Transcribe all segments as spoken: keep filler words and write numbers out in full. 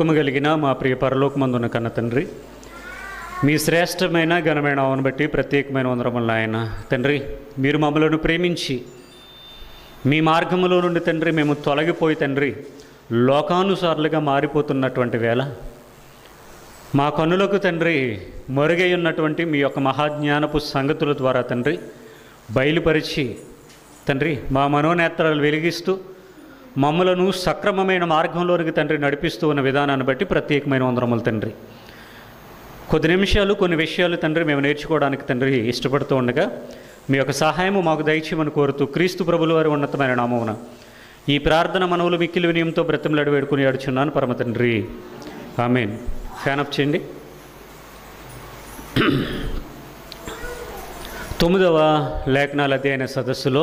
జీవము కలిగిన మా ప్రియ పరలోకమందున్న కన్న తండ్రి, మీ శ్రేష్టమైన ఘనమైన నామమును బట్టి ప్రత్యేకమైన వందనములు ఆయన. తండ్రి, మీరు మమ్మలను ప్రేమించి మీ మార్గములో నుండి తండ్రి మేము తొలగిపోయి తండ్రి లోకానుసారులుగా మారిపోతున్నటువంటి వేళ మా కన్నులకు తండ్రి మరుగై ఉన్నటువంటి మీ యొక్క మహాజ్ఞానపు సంగతుల ద్వారా తండ్రి బయలుపరిచి తండ్రి మా మనోనేత్రాలు వెలిగిస్తూ మమ్మలను సక్రమమైన మార్గంలోనికి తండ్రి నడిపిస్తూ ఉన్న విధానాన్ని బట్టి ప్రత్యేకమైన వందనములు తండ్రి. కొద్ది నిమిషాలు కొన్ని విషయాలు తండ్రి మేము నేర్చుకోవడానికి తండ్రి ఇష్టపడుతూ ఉండగా మీ యొక్క సహాయము మాకు దయచేయమని కోరుతూ క్రీస్తు ప్రభుల వారి ఉన్నతమైన నామమున ఈ ప్రార్థన మనవులు మిక్కిలి వినయంతో బ్రతిమలాడి వేడుకుని అడుచున్నాను పరమ తండ్రి, ఆమేన్. ఫ్యాన్ ఆఫ్ చేయండి. తొమ్మిదవ లేఖనాల అధ్యయన సదస్సులో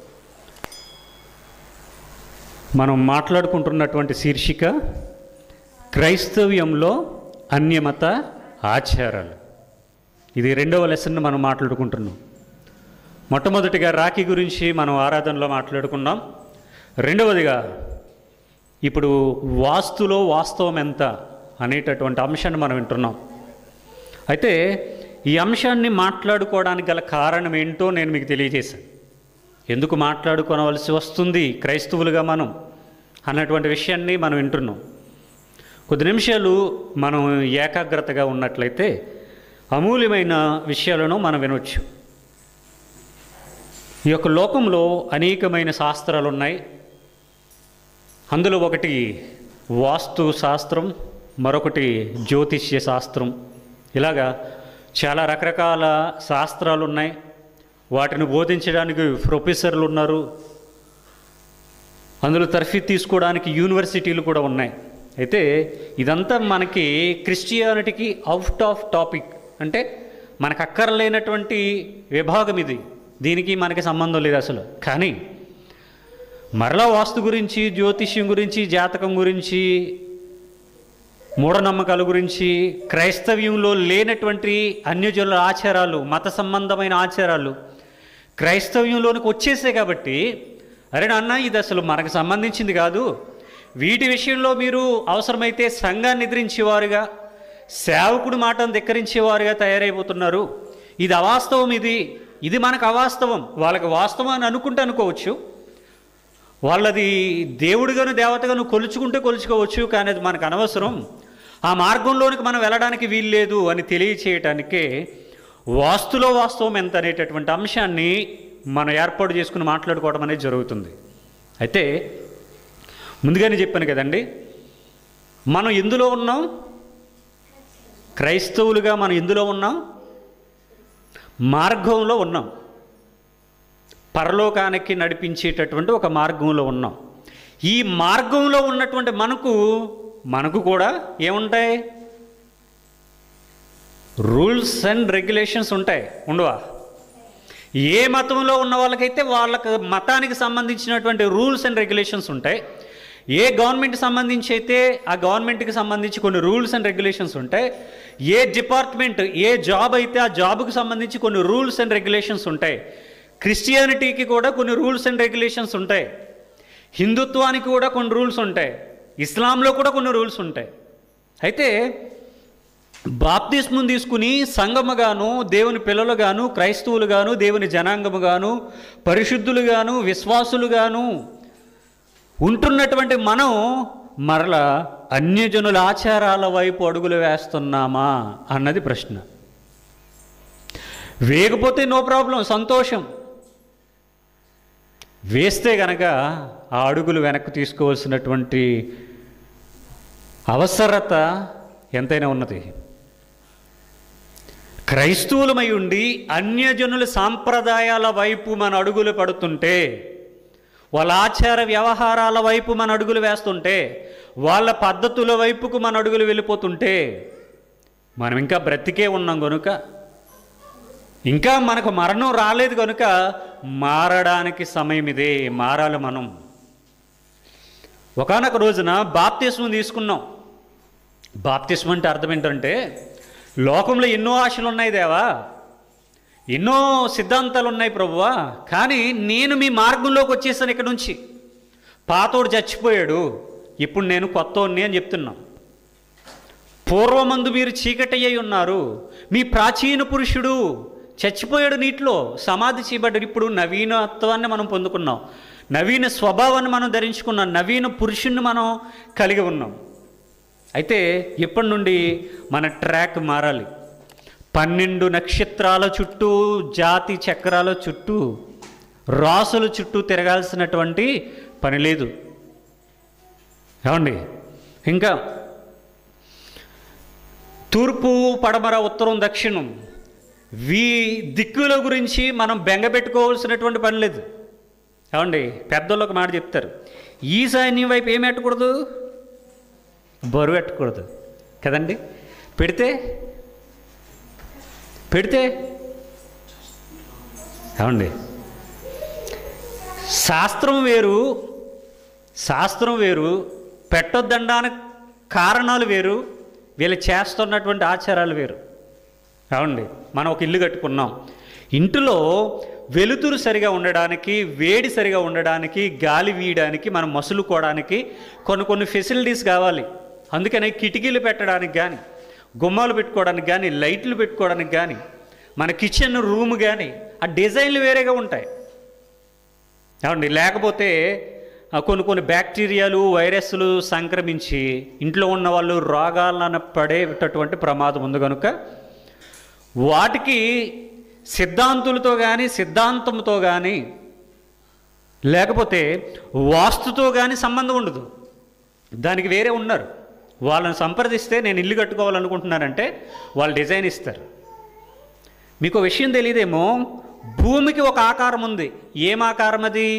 మనం మాట్లాడుకుంటున్నటువంటి శీర్షిక క్రైస్తవ్యంలో అన్యమత ఆచారాలు. ఇది రెండవ లెసన్ మనం మాట్లాడుకుంటున్నాం. మొట్టమొదటిగా రాఖీ గురించి మనం ఆరాధనలో మాట్లాడుకున్నాం. రెండవదిగా ఇప్పుడు వాస్తులో వాస్తవం ఎంత అనేటటువంటి అంశాన్ని మనం వింటున్నాం. అయితే ఈ అంశాన్ని మాట్లాడుకోవడానికి గల కారణం ఏంటో నేను మీకు తెలియజేశాను. ఎందుకు మాట్లాడుకోవలసి వస్తుంది క్రైస్తవులుగా మనం అన్నటువంటి విషయాన్ని మనం వింటున్నాం. కొద్ది నిమిషాలు మనం ఏకాగ్రతగా ఉన్నట్లయితే అమూల్యమైన విషయాలను మనం వినవచ్చు. ఈ యొక్క లోకంలో అనేకమైన శాస్త్రాలు ఉన్నాయి. అందులో ఒకటి వాస్తు శాస్త్రం, మరొకటి జ్యోతిష్య శాస్త్రం. ఇలాగా చాలా రకరకాల శాస్త్రాలు ఉన్నాయి. వాటిని బోధించడానికి ప్రొఫెసర్లు ఉన్నారు. అందులో తర్ఫీ తీసుకోవడానికి యూనివర్సిటీలు కూడా ఉన్నాయి. అయితే ఇదంతా మనకి క్రిస్టియానిటీకి అవుట్ ఆఫ్ టాపిక్, అంటే మనకు అక్కర్లేనటువంటి విభాగం ఇది. దీనికి మనకి సంబంధం లేదు అసలు. కానీ మరలా వాస్తు గురించి, జ్యోతిష్యం గురించి, జాతకం గురించి, మూఢనమ్మకాల గురించి, క్రైస్తవ్యంలో లేనటువంటి అన్యజనుల ఆచారాలు, మత సంబంధమైన ఆచారాలు క్రైస్తవ్యంలోనికి వచ్చేసాయి. కాబట్టి అరే నాన్న, ఇది అసలు మనకు సంబంధించింది కాదు, వీటి విషయంలో మీరు అవసరమైతే సంఘాన్ని ఎదిరించేవారుగా, సేవకుడి మాటను ధిక్కరించేవారుగా తయారైపోతున్నారు. ఇది అవాస్తవం, ఇది ఇది మనకు అవాస్తవం. వాళ్ళకి వాస్తవం అని అనుకుంటే అనుకోవచ్చు, వాళ్ళది దేవుడిగాను దేవతగాను కొలుచుకుంటే కొలుచుకోవచ్చు, కానీ అది మనకు అనవసరం, ఆ మార్గంలోనికి మనం వెళ్ళడానికి వీల్లేదు అని తెలియచేయటానికే వాస్తులో వాస్తవం ఎంత అనేటటువంటి అంశాన్ని మనం ఏర్పాటు చేసుకుని మాట్లాడుకోవడం అనేది జరుగుతుంది. అయితే ముందుగానే చెప్పాను కదండి, మనం ఎందులో ఉన్నాం? క్రైస్తవులుగా మనం ఎందులో ఉన్నాం? మార్గంలో ఉన్నాం. పరలోకానికి నడిపించేటటువంటి ఒక మార్గంలో ఉన్నాం. ఈ మార్గంలో ఉన్నటువంటి మనకు మనకు కూడా ఏముంటాయి? రూల్స్ అండ్ రెగ్యులేషన్స్ ఉంటాయి, ఉండవా? ఏ మతంలో ఉన్న వాళ్ళకైతే వాళ్ళకి మతానికి సంబంధించినటువంటి రూల్స్ అండ్ రెగ్యులేషన్స్ ఉంటాయి. ఏ గవర్నమెంట్కి సంబంధించి అయితే ఆ గవర్నమెంట్కి సంబంధించి కొన్ని రూల్స్ అండ్ రెగ్యులేషన్స్ ఉంటాయి. ఏ డిపార్ట్మెంట్, ఏ జాబ్ అయితే ఆ జాబ్కి సంబంధించి కొన్ని రూల్స్ అండ్ రెగ్యులేషన్స్ ఉంటాయి. క్రిస్టియానిటీకి కూడా కొన్ని రూల్స్ అండ్ రెగ్యులేషన్స్ ఉంటాయి. హిందుత్వానికి కూడా కొన్ని రూల్స్ ఉంటాయి. ఇస్లాంలో కూడా కొన్ని రూల్స్ ఉంటాయి. అయితే బాప్తిస్మం తీసుకుని సంఘముగాను, దేవుని పిల్లలుగాను, క్రైస్తవులుగాను, దేవుని జనాంగముగాను, పరిశుద్ధులుగాను, విశ్వాసులుగాను ఉంటున్నటువంటి మనం మరలా అన్యజనుల ఆచారాల వైపు అడుగులు వేస్తున్నామా అన్నది ప్రశ్న. వేయకపోతే నో ప్రాబ్లం, సంతోషం. వేస్తే గనక ఆ అడుగులు వెనక్కి తీసుకోవాల్సినటువంటి అవసరత ఎంతైనా ఉన్నది. క్రైస్తవులమై ఉండి అన్యజనుల సాంప్రదాయాల వైపు మన అడుగులు పడుతుంటే, వాళ్ళ ఆచార వ్యవహారాల వైపు మన అడుగులు వేస్తుంటే, వాళ్ళ పద్ధతుల వైపుకు మన అడుగులు వెళ్ళిపోతుంటే, మనం ఇంకా బ్రతికే ఉన్నాం కనుక, ఇంకా మనకు మరణం రాలేదు కనుక మారడానికి సమయం ఇదే. మారాలి మనం. ఒకానొక రోజున బాప్తిస్మం తీసుకున్నాం. బాప్తిస్మం అంటే అర్థం ఏంటంటే, లోకంలో ఎన్నో ఆశలు ఉన్నాయి దేవా, ఎన్నో సిద్ధాంతాలు ఉన్నాయి ప్రభువా, కానీ నేను మీ మార్గంలోకి వచ్చేసాను. ఇక్కడ నుంచి పాతోడు చచ్చిపోయాడు, ఇప్పుడు నేను కొత్తోడిని అని చెప్తున్నాం. పూర్వమందు మీరు చీకటి అయి ఉన్నారు, మీ ప్రాచీన పురుషుడు చచ్చిపోయాడు, నీటిలో సమాధి చేయబడ్డాడు. ఇప్పుడు నవీనత్వాన్ని మనం పొందుకున్నాం, నవీన స్వభావాన్ని మనం ధరించుకున్నాం, నవీన పురుషుణ్ణి మనం కలిగి ఉన్నాం. అయితే ఇప్పటి నుండి మన ట్రాక్ మారాలి. పన్నెండు నక్షత్రాల చుట్టూ, జాతి చక్రాల చుట్టూ, రాసుల చుట్టూ తిరగాల్సినటువంటి పని లేదు. ఏమండి, ఇంకా తూర్పు, పడమర, ఉత్తరం, దక్షిణం, వీ దిక్కుల గురించి మనం బెంగ పెట్టుకోవాల్సినటువంటి పని లేదు. ఏమండి, పెద్దోళ్ళు ఒక మాట చెప్తారు, ఈశాన్యం వైపు ఏం పెట్టకూడదు, బరువు పెట్టకూడదు కదండి. పెడితే పెడితే ఏమండి, శాస్త్రం వేరు, శాస్త్రం వేరు, పెట్టొద్దనడానికి కారణాలు వేరు, వీళ్ళు చేస్తున్నటువంటి ఆచారాలు వేరు. ఏమండి, మనం ఒక ఇల్లు కట్టుకున్నాం, ఇంటిలో వెలుతురు సరిగా ఉండడానికి, వేడి సరిగా ఉండడానికి, గాలి వీయడానికి, మనం మసులుకోవడానికి కొన్ని కొన్ని ఫెసిలిటీస్ కావాలి. అందుకనే కిటికీలు పెట్టడానికి కానీ, గుమ్మాలు పెట్టుకోవడానికి కానీ, లైట్లు పెట్టుకోవడానికి కానీ, మన కిచెన్ రూమ్ కానీ ఆ డిజైన్లు వేరేగా ఉంటాయి. ఏమండి, లేకపోతే కొన్ని కొన్ని బ్యాక్టీరియాలు, వైరస్లు సంక్రమించి ఇంట్లో ఉన్న వాళ్ళు రోగాలను పడేటటువంటి ప్రమాదం ఉంది. కనుక వాటికి సిద్ధాంతులతో కానీ, సిద్ధాంతంతో కానీ, లేకపోతే వాస్తుతో కానీ సంబంధం ఉండదు. దానికి వేరే ఉన్నారు, వాళ్ళని సంప్రదిస్తే నేను ఇల్లు కట్టుకోవాలనుకుంటున్నానంటే వాళ్ళు డిజైన్ ఇస్తారు. మీకు విషయం తెలియదేమో, భూమికి ఒక ఆకారం ఉంది. ఏం ఆకారం అది?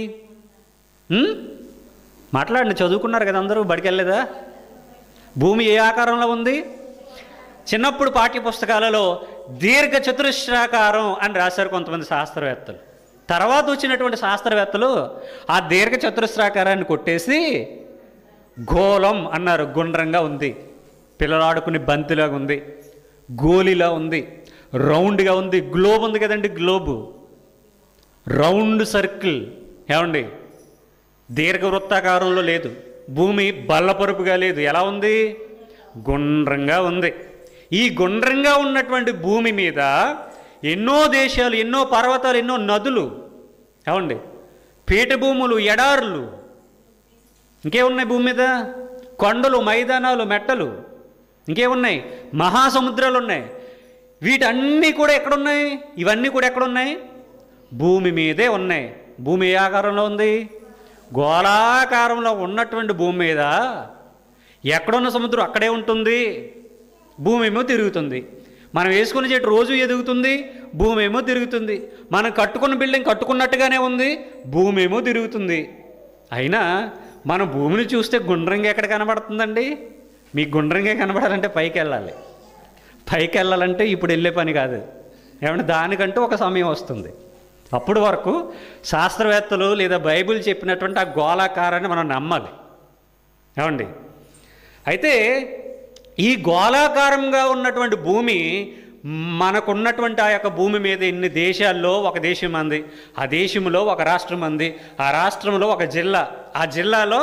మాట్లాడండి, చదువుకున్నారు కదా అందరూ, బడికి వెళ్ళలేదా? భూమి ఏ ఆకారంలో ఉంది? చిన్నప్పుడు పాఠ్య పుస్తకాలలో దీర్ఘ చతురస్రాకారం అని రాశారు కొంతమంది శాస్త్రవేత్తలు. తర్వాత వచ్చినటువంటి శాస్త్రవేత్తలు ఆ దీర్ఘ చతురస్రాకారాన్ని కొట్టేసి గోళం అన్నారు. గుండ్రంగా ఉంది, పిల్లలు ఆడుకునే బంతిలాగా ఉంది, గోలిలా ఉంది, రౌండ్గా ఉంది. గ్లోబ్ ఉంది కదండి, గ్లోబు రౌండ్ సర్కిల్. ఏమండి, దీర్ఘవృత్తాకారంలో లేదు. భూమి బల్లపరుపుగా లేదు, ఎలా ఉంది? గుండ్రంగా ఉంది. ఈ గుండ్రంగా ఉన్నటువంటి భూమి మీద ఎన్నో దేశాలు, ఎన్నో పర్వతాలు, ఎన్నో నదులు, ఏమండి, పీఠభూములు, ఎడారులు, ఇంకేమున్నాయి భూమి మీద? కొండలు, మైదానాలు, మెట్టలు, ఇంకేమున్నాయి? మహాసముద్రాలు ఉన్నాయి. వీటన్నీ కూడా ఎక్కడున్నాయి? ఇవన్నీ కూడా ఎక్కడున్నాయి? భూమి మీదే ఉన్నాయి. భూమి ఏ ఆకారంలో ఉంది? గోళాకారంలో ఉన్నటువంటి భూమి మీద ఎక్కడున్న సముద్రం అక్కడే ఉంటుంది. భూమి ఏమో తిరుగుతుంది. మనం వేసుకున్న చెట్టు రోజు ఎదుగుతుంది, భూమి ఏమో తిరుగుతుంది. మనం కట్టుకున్న బిల్డింగ్ కట్టుకున్నట్టుగానే ఉంది, భూమి ఏమో తిరుగుతుంది. అయినా మనం భూమిని చూస్తే గుండ్రంగా ఎక్కడ కనబడుతుందండి? మీకు గుండ్రంగా కనబడాలంటే పైకి వెళ్ళాలి. పైకి వెళ్ళాలంటే ఇప్పుడు వెళ్ళే పని కాదు. ఏమంటే దానికంటూ ఒక సమయం వస్తుంది. అప్పుడు వరకు శాస్త్రవేత్తలు లేదా బైబిల్ చెప్పినటువంటి ఆ గోళాకారాన్ని మనం నమ్మాలి. ఏమండి, అయితే ఈ గోళాకారంగా ఉన్నటువంటి భూమి, మనకున్నటువంటి ఆ యొక్క భూమి మీద ఇన్ని దేశాల్లో ఒక దేశం అంది, ఆ దేశంలో ఒక రాష్ట్రం అంది, ఆ రాష్ట్రంలో ఒక జిల్లా, ఆ జిల్లాలో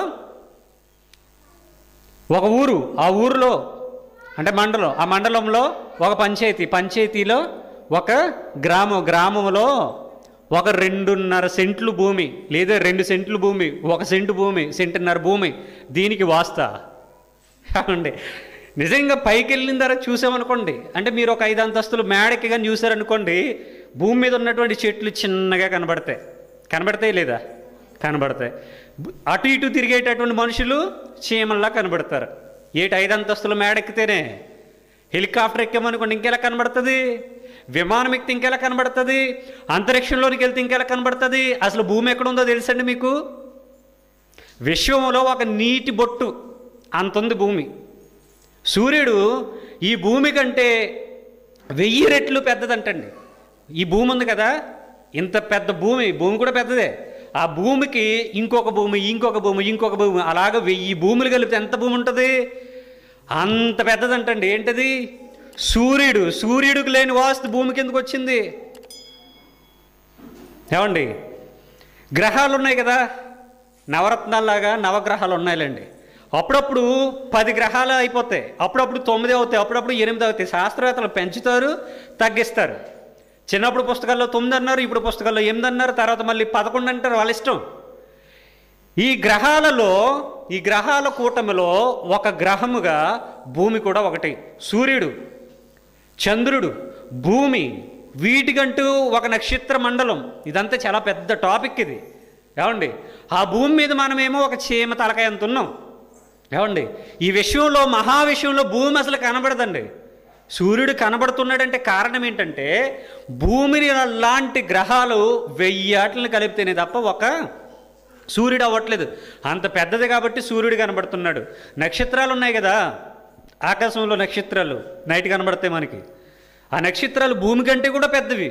ఒక ఊరు, ఆ ఊరిలో అంటే మండలం, ఆ మండలంలో ఒక పంచాయతీ, పంచాయతీలో ఒక గ్రామం, గ్రామంలో ఒక రెండున్నర సెంట్లు భూమి లేదా రెండు సెంట్లు భూమి, ఒక సెంటు భూమి, సెంటున్నర భూమి, దీనికి వాస్తా. అండి, నిజంగా పైకి వెళ్ళిన తర్వాత చూసామనుకోండి, అంటే మీరు ఒక ఐదు అంతస్తులు మేడకి కానీ చూసారనుకోండి, భూమి మీద ఉన్నటువంటి చెట్లు చిన్నగా కనబడతాయి. కనబడతాయి లేదా? కనబడతాయి. అటు ఇటు తిరిగేటటువంటి మనుషులు చీమల్లా కనబడతారు. ఏటి ఐదు అంతస్తులు మేడెక్కితేనే. హెలికాప్టర్ ఎక్కామనుకోండి, ఇంకెలా కనబడుతుంది? విమానం ఎక్కితే ఇంకెలా కనబడుతుంది? అంతరిక్షంలోనికి వెళ్తే ఇంకెలా కనబడుతుంది? అసలు భూమి ఎక్కడుందో తెలుసండి మీకు? విశ్వంలో ఒక నీటి బొట్టు అంతుంది భూమి. సూర్యుడు ఈ భూమి కంటే వెయ్యి రెట్లు పెద్దదంటండి. ఈ భూమి ఉంది కదా, ఇంత పెద్ద భూమి, భూమి కూడా పెద్దదే. ఆ భూమికి ఇంకొక భూమి, ఇంకొక భూమి, ఇంకొక భూమి, అలాగ వెయ్యి భూములు కలిపితే ఎంత భూమి ఉంటుంది? అంత పెద్దదంటండి. ఏంటది? సూర్యుడు. సూర్యుడికి లేని వాస్తు భూమికి ఎందుకు వచ్చింది? ఏమండి, గ్రహాలు ఉన్నాయి కదా, నవరత్నాల్లాగా నవగ్రహాలు ఉన్నాయిలేండి. అప్పుడప్పుడు పది గ్రహాలు అయిపోతాయి, అప్పుడప్పుడు తొమ్మిది అవుతాయి, అప్పుడప్పుడు ఎనిమిది అవుతాయి. శాస్త్రవేత్తలు పెంచుతారు, తగ్గిస్తారు. చిన్నప్పుడు పుస్తకాల్లో తొమ్మిది అన్నారు, ఇప్పుడు పుస్తకాల్లో ఎనిమిది అన్నారు, తర్వాత మళ్ళీ పదకొండు అంటారు, వాళ్ళ ఇష్టం. ఈ గ్రహాలలో ఈ గ్రహాల కూటమిలో ఒక గ్రహముగా భూమి కూడా ఒకటి. సూర్యుడు, చంద్రుడు, భూమి, వీటికంటూ ఒక నక్షత్ర మండలం. ఇదంతా చాలా పెద్ద టాపిక్ ఇది. ఏమండి, ఆ భూమి మీద మనమేమో ఒక చీమ తలకాయ అంత ఉన్నాం. ఏమండి, ఈ విషయంలో మహా విషయంలో భూమి అసలు కనబడదండి. సూర్యుడు కనబడుతున్నాడంటే కారణం ఏంటంటే భూమిని లాంటి గ్రహాలు వెయ్యి ఆటలను కలిపితేనే తప్ప ఒక సూర్యుడు అవ్వట్లేదు. అంత పెద్దది కాబట్టి సూర్యుడు కనబడుతున్నాడు. నక్షత్రాలు ఉన్నాయి కదా, ఆకాశంలో నక్షత్రాలు నైట్ కనబడతాయి మనకి. ఆ నక్షత్రాలు భూమి కంటే కూడా పెద్దవి.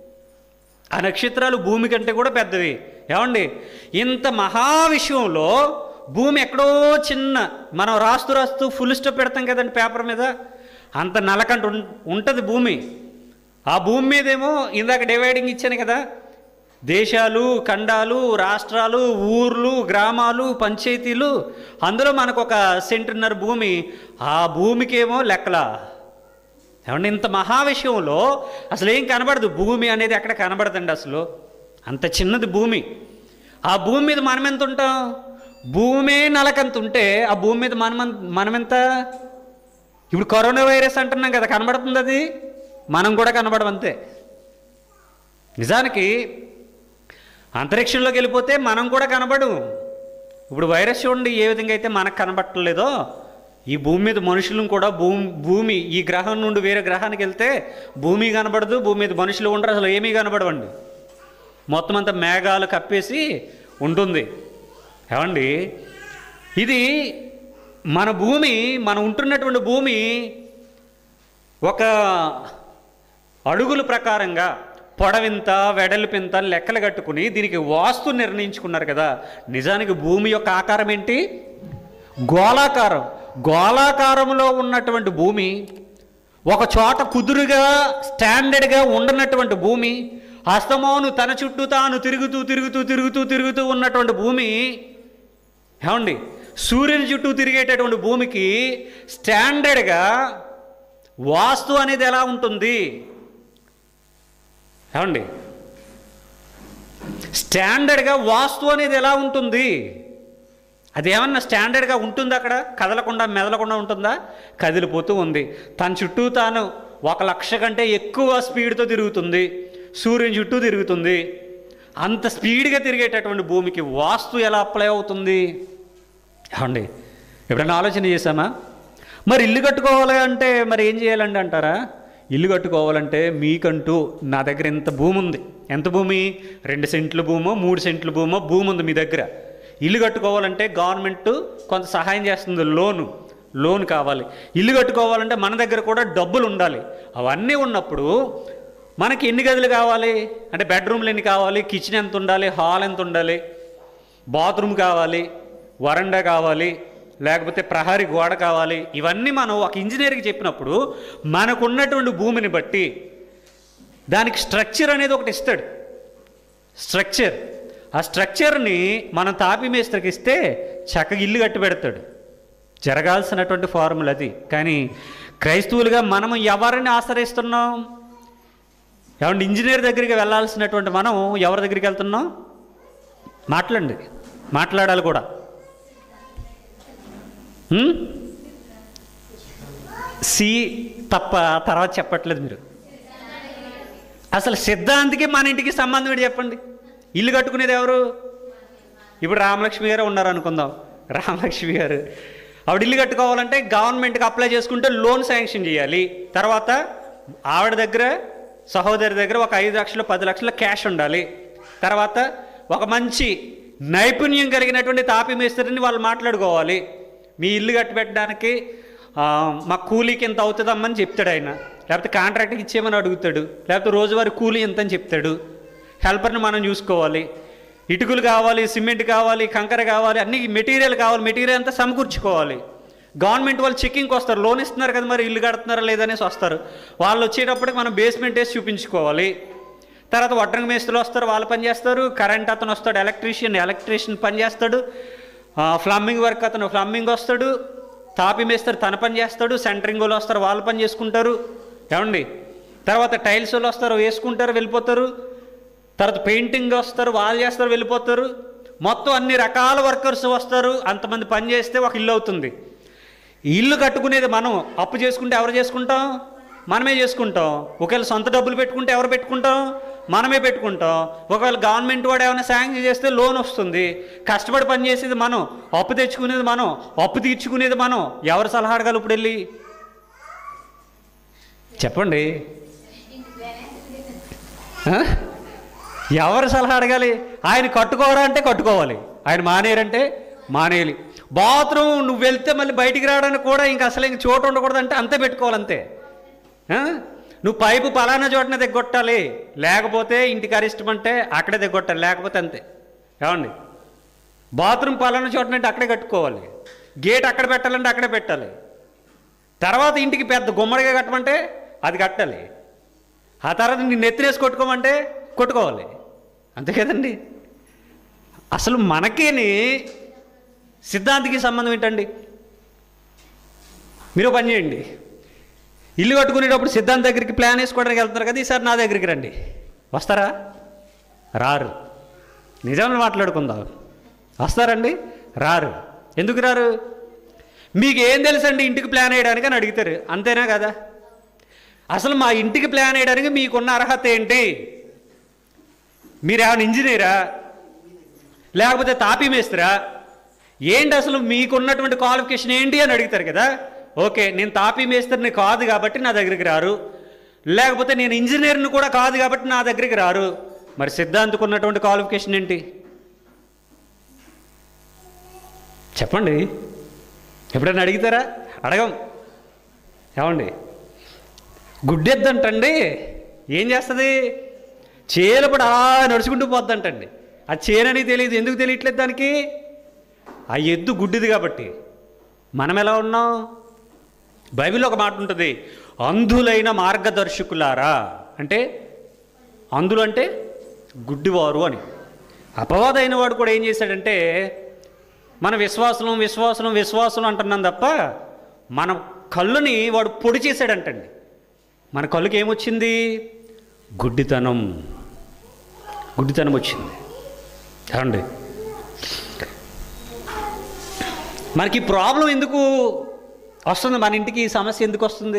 ఆ నక్షత్రాలు భూమి కంటే కూడా పెద్దవి. ఏమండి, ఇంత మహా విషయంలో భూమి ఎక్కడో చిన్న, మనం రాస్తూ రాస్తూ ఫుల్ స్టాప్ పెడతాం కదండి పేపర్ మీద, అంత నలకంట ఉంటుంది భూమి. ఆ భూమి మీదేమో ఇందాక డివైడింగ్ ఇచ్చాను కదా, దేశాలు, ఖండాలు, రాష్ట్రాలు, ఊర్లు, గ్రామాలు, పంచాయతీలు, అందులో మనకు ఒక సెంటున్నర భూమి. ఆ భూమికేమో లెక్కలా. ఏమంటే ఇంత మహా విషయంలో అసలు ఏం కనబడదు. భూమి అనేది ఎక్కడ కనబడదండి అసలు, అంత చిన్నది భూమి. ఆ భూమి మీద మనం ఎంత ఉంటాం? భూమే నలకంత ఉంటే ఆ భూమి మీద మనం మనమెంత? ఇప్పుడు కరోనా వైరస్ అంటున్నాం కదా, కనబడుతుంది అది, మనం కూడా కనబడమంతే. నిజానికి అంతరిక్షంలోకి వెళ్ళిపోతే మనం కూడా కనబడు. ఇప్పుడు వైరస్ చూడండి ఏ విధంగా అయితే మనకు కనబడట్లేదో, ఈ భూమి మీద మనుషులను కూడా భూమి భూమి ఈ గ్రహం నుండి వేరే గ్రహానికి వెళ్తే భూమి కనబడదు, భూమి మీద మనుషులు ఉండరు, అసలు ఏమీ కనబడవండి. మొత్తం అంతా మేఘాలు కప్పేసి ఉంటుంది. ఏమండి, ఇది మన భూమి, మనం ఉంటున్నటువంటి భూమి ఒక అడుగుల ప్రకారంగా పొడవింత వెడల్పింత లెక్కలు కట్టుకుని దీనికి వాస్తు నిర్ణయించుకున్నారు కదా. నిజానికి భూమి యొక్క ఆకారం ఏంటి? గోళాకారం. గోళాకారంలో ఉన్నటువంటి భూమి, ఒక చోట కుదురుగా స్టాండర్డ్గా ఉండనటువంటి భూమి, అస్తమాను తన చుట్టూ తాను తిరుగుతూ తిరుగుతూ తిరుగుతూ తిరుగుతూ ఉన్నటువంటి భూమి, ఏమండి సూర్యుని చుట్టూ తిరిగేటటువంటి భూమికి స్టాండర్డ్గా వాస్తు అనేది ఎలా ఉంటుంది? ఏమండి స్టాండర్డ్గా వాస్తు అనేది ఎలా ఉంటుంది? అది ఏమన్నా స్టాండర్డ్గా ఉంటుంది? అక్కడ కదలకుండా మెదలకుండా ఉంటుందా? కదిలిపోతూ ఉంది. తన చుట్టూ తాను ఒక లక్ష కంటే ఎక్కువ స్పీడ్తో తిరుగుతుంది, సూర్యుని చుట్టూ తిరుగుతుంది. అంత స్పీడ్గా తిరిగేటటువంటి భూమికి వాస్తు ఎలా అప్లై అవుతుంది? ఏమండి ఎప్పుడైనా ఆలోచన చేశామా? మరి ఇల్లు కట్టుకోవాలి అంటే మరి ఏం చేయాలండి అంటారా? ఇల్లు కట్టుకోవాలంటే మీకంటూ నా దగ్గర ఎంత భూమి ఉంది, ఎంత భూమి? రెండు సెంట్ల భూమో మూడు సెంట్ల భూమో భూమి ఉంది మీ దగ్గర. ఇల్లు కట్టుకోవాలంటే గవర్నమెంట్ కొంత సహాయం చేస్తుంది, లోను లోన్ కావాలి. ఇల్లు కట్టుకోవాలంటే మన దగ్గర కూడా డబ్బులు ఉండాలి. అవన్నీ ఉన్నప్పుడు మనకి ఎన్ని గదులు కావాలి అంటే బెడ్రూమ్లు ఎన్ని కావాలి, కిచెన్ ఎంత ఉండాలి, హాల్ ఎంత ఉండాలి, బాత్రూమ్ కావాలి, వరండా కావాలి, లేకపోతే ప్రహరీ గోడ కావాలి. ఇవన్నీ మనం ఒక ఇంజనీర్కి చెప్పినప్పుడు మనకున్నటువంటి భూమిని బట్టి దానికి స్ట్రక్చర్ అనేది ఒకటి ఇస్తాడు. స్ట్రక్చర్ ఆ స్ట్రక్చర్ని మనం తాపి మేస్త్రికి ఇస్తే చక్కగా ఇల్లు కట్టి పెడతాడు. జరగాల్సినటువంటి ఫార్ములా అది. కానీ క్రైస్తవులుగా మనం ఎవరిని ఆశ్రయిస్తున్నాం? ఏమంటే ఇంజనీర్ దగ్గరికి వెళ్ళాల్సినటువంటి మనం ఎవరి దగ్గరికి వెళ్తున్నాం? మాట్లాడండి, మాట్లాడాలి కూడా. సి తప్ప తర్వాత చెప్పట్లేదు మీరు. అసలు సిద్ధాంతికి మన ఇంటికి సంబంధం ఏంటి చెప్పండి? ఇల్లు కట్టుకునేది ఎవరు? ఇప్పుడు రామలక్ష్మి గారు ఉన్నారు అనుకుందాం. రామలక్ష్మి గారు ఆవిడ ఇల్లు కట్టుకోవాలంటే గవర్నమెంట్కి అప్లై చేసుకుంటే లోన్ శాంక్షన్ చేయాలి. తర్వాత ఆవిడ దగ్గర సహోదరి దగ్గర ఒక ఐదు లక్షలు పది లక్షల క్యాష్ ఉండాలి. తర్వాత ఒక మంచి నైపుణ్యం కలిగినటువంటి తాపి మేస్త్రిని వాళ్ళు మాట్లాడుకోవాలి. మీ ఇల్లు కట్టి పెట్టడానికి మా కూలీకి ఎంత అవుతుందమ్మని చెప్తాడు ఆయన, లేకపోతే కాంట్రాక్ట్కి ఇచ్చేయమని అడుగుతాడు, లేకపోతే రోజువారీ కూలీ ఎంత అని చెప్తాడు. హెల్పర్ని మనం చూసుకోవాలి, ఇటుకలు కావాలి, సిమెంట్ కావాలి, కంకర కావాలి, అన్ని మెటీరియల్ కావాలి, మెటీరియల్ అంతా సమకూర్చుకోవాలి. గవర్నమెంట్ వాళ్ళు చెక్కింగ్కి వస్తారు, లోన్ ఇస్తున్నారు కదా, మరి ఇల్లు కడుతున్నారా లేదనేసి వస్తారు. వాళ్ళు వచ్చేటప్పటికి మనం బేస్మెంట్ వేసి చూపించుకోవాలి. తర్వాత వడ్రంగి మేస్త్రులు వస్తారు, వాళ్ళు పని చేస్తారు. కరెంట్ అతను వస్తాడు, ఎలక్ట్రీషియన్ ఎలక్ట్రీషియన్ పని చేస్తాడు. ఫ్లమ్మింగ్ వర్క్ అతను ఫ్లమ్మింగ్ వస్తాడు, తాపి మేస్తారు తన పని చేస్తాడు, సెంటరింగ్ వాళ్ళు వస్తారు వాళ్ళ పని చేసుకుంటారు ఏమండి. తర్వాత టైల్స్ వాళ్ళు వస్తారు వేసుకుంటారు వెళ్ళిపోతారు, తర్వాత పెయింటింగ్ వస్తారు వాళ్ళు చేస్తారు వెళ్ళిపోతారు. మొత్తం అన్ని రకాల వర్కర్స్ వస్తారు, అంతమంది పని చేస్తే ఒక ఇల్లు అవుతుంది. ఇల్లు కట్టుకునేది మనం, అప్పు చేసుకుంటే ఎవరు చేసుకుంటాం? మనమే చేసుకుంటాం. ఒకవేళ సొంత డబ్బులు పెట్టుకుంటే ఎవరు పెట్టుకుంటాం? మనమే పెట్టుకుంటాం. ఒకవేళ గవర్నమెంట్ వాడు ఏమైనా శాంక్షన్ చేస్తే లోన్ వస్తుంది. కష్టపడి పని చేసేది మనం, అప్పు తెచ్చుకునేది మనం, అప్పు తీర్చుకునేది మనం. ఎవరు సలహా అడగాలి ఇప్పుడు వెళ్ళి చెప్పండి? ఎవరు సలహా అడగాలి? ఆయన కట్టుకోరా అంటే కట్టుకోవాలి, ఆయన మానేయారంటే మానేయాలి. బాత్రూమ్ నువ్వు వెళ్తే మళ్ళీ బయటికి రావడానికి కూడా ఇంకా అసలు ఇంక చోటు ఉండకూడదు అంటే అంతే పెట్టుకోవాలి అంతే. నువ్వు పైపు పలానా చోటనే దిగ్గొట్టాలి, లేకపోతే ఇంటికి అరిష్టం అంటే అక్కడే దిగ్గొట్టాలి, లేకపోతే అంతే ఏమండి. బాత్రూమ్ పలానా చోటనంటే అక్కడే కట్టుకోవాలి, గేట్ అక్కడ పెట్టాలంటే అక్కడే పెట్టాలి. తర్వాత ఇంటికి పెద్ద గుమ్మడిగా కట్టమంటే అది కట్టాలి. ఆ తర్వాత నీ నెత్తినేసి కొట్టుకోమంటే కొట్టుకోవాలి, అంతే కదండి. అసలు మనకేని సిద్ధాంతికి సంబంధం ఏంటండి? మీరు పని చేయండి, ఇల్లు కట్టుకునేటప్పుడు సిద్ధాంత దగ్గరికి ప్లాన్ వేసుకోవడానికి వెళ్తున్నారు కదా, ఈసారి నా దగ్గరికి రండి. వస్తారా? రారు. నిజంగా మాట్లాడుకుందాం. వస్తారండి? రారు. ఎందుకు రారు? మీకు ఏం తెలుసండి ఇంటికి ప్లాన్ వేయడానికి అని అడుగుతారు, అంతేనా కదా? అసలు మా ఇంటికి ప్లాన్ వేయడానికి మీకున్న అర్హత ఏంటి? మీరేమైనా ఇంజనీరా లేకపోతే తాపీ మేస్త్రా ఏంటి? అసలు మీకున్నటువంటి క్వాలిఫికేషన్ ఏంటి అని అడుగుతారు కదా. ఓకే, నేను తాపీ మేస్త్రిని కాదు కాబట్టి నా దగ్గరికి రారు, లేకపోతే నేను ఇంజనీర్ని కూడా కాదు కాబట్టి నా దగ్గరికి రారు. మరి సిద్ధాంతకు ఉన్నటువంటి క్వాలిఫికేషన్ ఏంటి చెప్పండి? ఎప్పుడైనా అడుగుతారా? అడగం. ఏమండి, గుడ్డెద్దంటండి ఏం చేస్తుంది? చేలపడి అలా నడుచుకుంటూ పోద్దంటండి. ఆ చేనని తెలియదు, ఎందుకు తెలియట్లేదు దానికి? ఆ ఎద్దు గుడ్డిది కాబట్టి. మనం ఎలా ఉన్నాం? బైబిల్లో ఒక మాట ఉంటుంది, అంధులైన మార్గదర్శకులారా. అంటే అంధులు అంటే గుడ్డివారు అని. అపవాదైన వాడు కూడా ఏం చేశాడంటే, మన విశ్వాసం విశ్వాసం విశ్వాసం అంటున్నాం తప్ప మన కళ్ళుని వాడు పొడి చేశాడంటండి. మన కళ్ళుకి ఏమొచ్చింది? గుడ్డితనం. గుడ్డితనం వచ్చింది ఏమండి. మనకి ప్రాబ్లం ఎందుకు వస్తుంది? మన ఇంటికి ఈ సమస్య ఎందుకు వస్తుంది?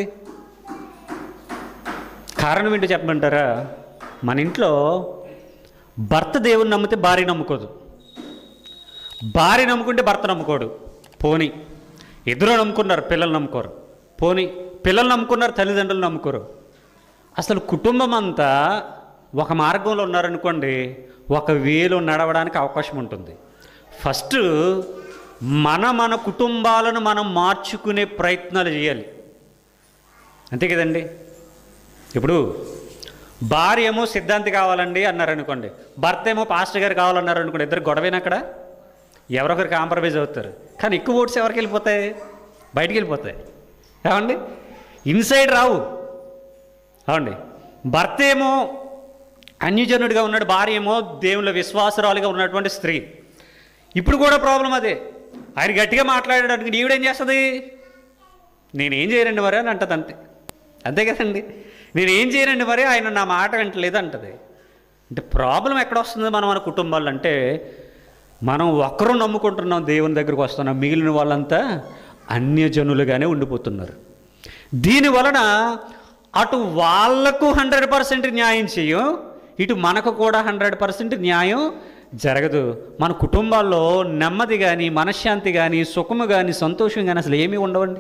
కారణం ఏంటో చెప్పమంటారా? మన ఇంట్లో భర్త దేవుని నమ్మితే భార్య నమ్ముకోదు, భార్య నమ్ముకుంటే భర్త నమ్ముకోడు. పోనీ ఇద్దరు నమ్ముకున్నారు, పిల్లలు నమ్ముకోరు. పోనీ పిల్లలు నమ్ముకున్నారు, తల్లిదండ్రులు నమ్ముకోరు. అసలు కుటుంబం అంతా ఒక మార్గంలో ఉన్నారనుకోండి, ఒక వేలో నడవడానికి అవకాశం ఉంటుంది. ఫస్ట్ మన మన కుటుంబాలను మనం మార్చుకునే ప్రయత్నాలు చేయాలి, అంతే కదండి. ఇప్పుడు భార్య ఏమో సిద్ధాంతి కావాలండి అన్నారనుకోండి, భర్త ఏమో పాస్టర్ గారు కావాలన్నారు అనుకోండి, ఇద్దరు గొడవైనా అక్కడ ఎవరొకరు కాంప్రమైజ్ అవుతారు. కానీ ఎక్కువ ఓట్స్ ఎవరికి వెళ్ళిపోతాయి? బయటికి వెళ్ళిపోతాయి ఏమండి, ఇన్సైడ్ రావు. అవండి, భర్త ఏమో అన్యజనుడిగా ఉన్నాడు, భార్య ఏమో దేవుళ్ళ విశ్వాసరాలుగా ఉన్నటువంటి స్త్రీ. ఇప్పుడు కూడా ప్రాబ్లం అదే. ఆయన గట్టిగా మాట్లాడడానికి నీవిడేం చేస్తుంది? నేనేం చేయనండి మరి అని అంటది, అంతే అంతే కదండి. నేనేం చేయనండి మరి, ఆయన నా మాట వింటలేదు అంటది. అంటే ప్రాబ్లం ఎక్కడ వస్తుంది మనం మన కుటుంబాలు అంటే, మనం ఒక్కరు నమ్ముకుంటున్నాం, దేవుని దగ్గరకు వస్తున్నాం, మిగిలిన వాళ్ళంతా అన్యజనులుగానే ఉండిపోతున్నారు. దీనివలన అటు వాళ్లకు హండ్రెడ్ పర్సెంట్ న్యాయం చేయం, ఇటు మనకు కూడా హండ్రెడ్ పర్సెంట్ న్యాయం జరగదు. మన కుటుంబాల్లో నెమ్మది కానీ మనశ్శాంతి కానీ సుఖము కానీ సంతోషం కానీ అసలు ఏమీ ఉండవండి.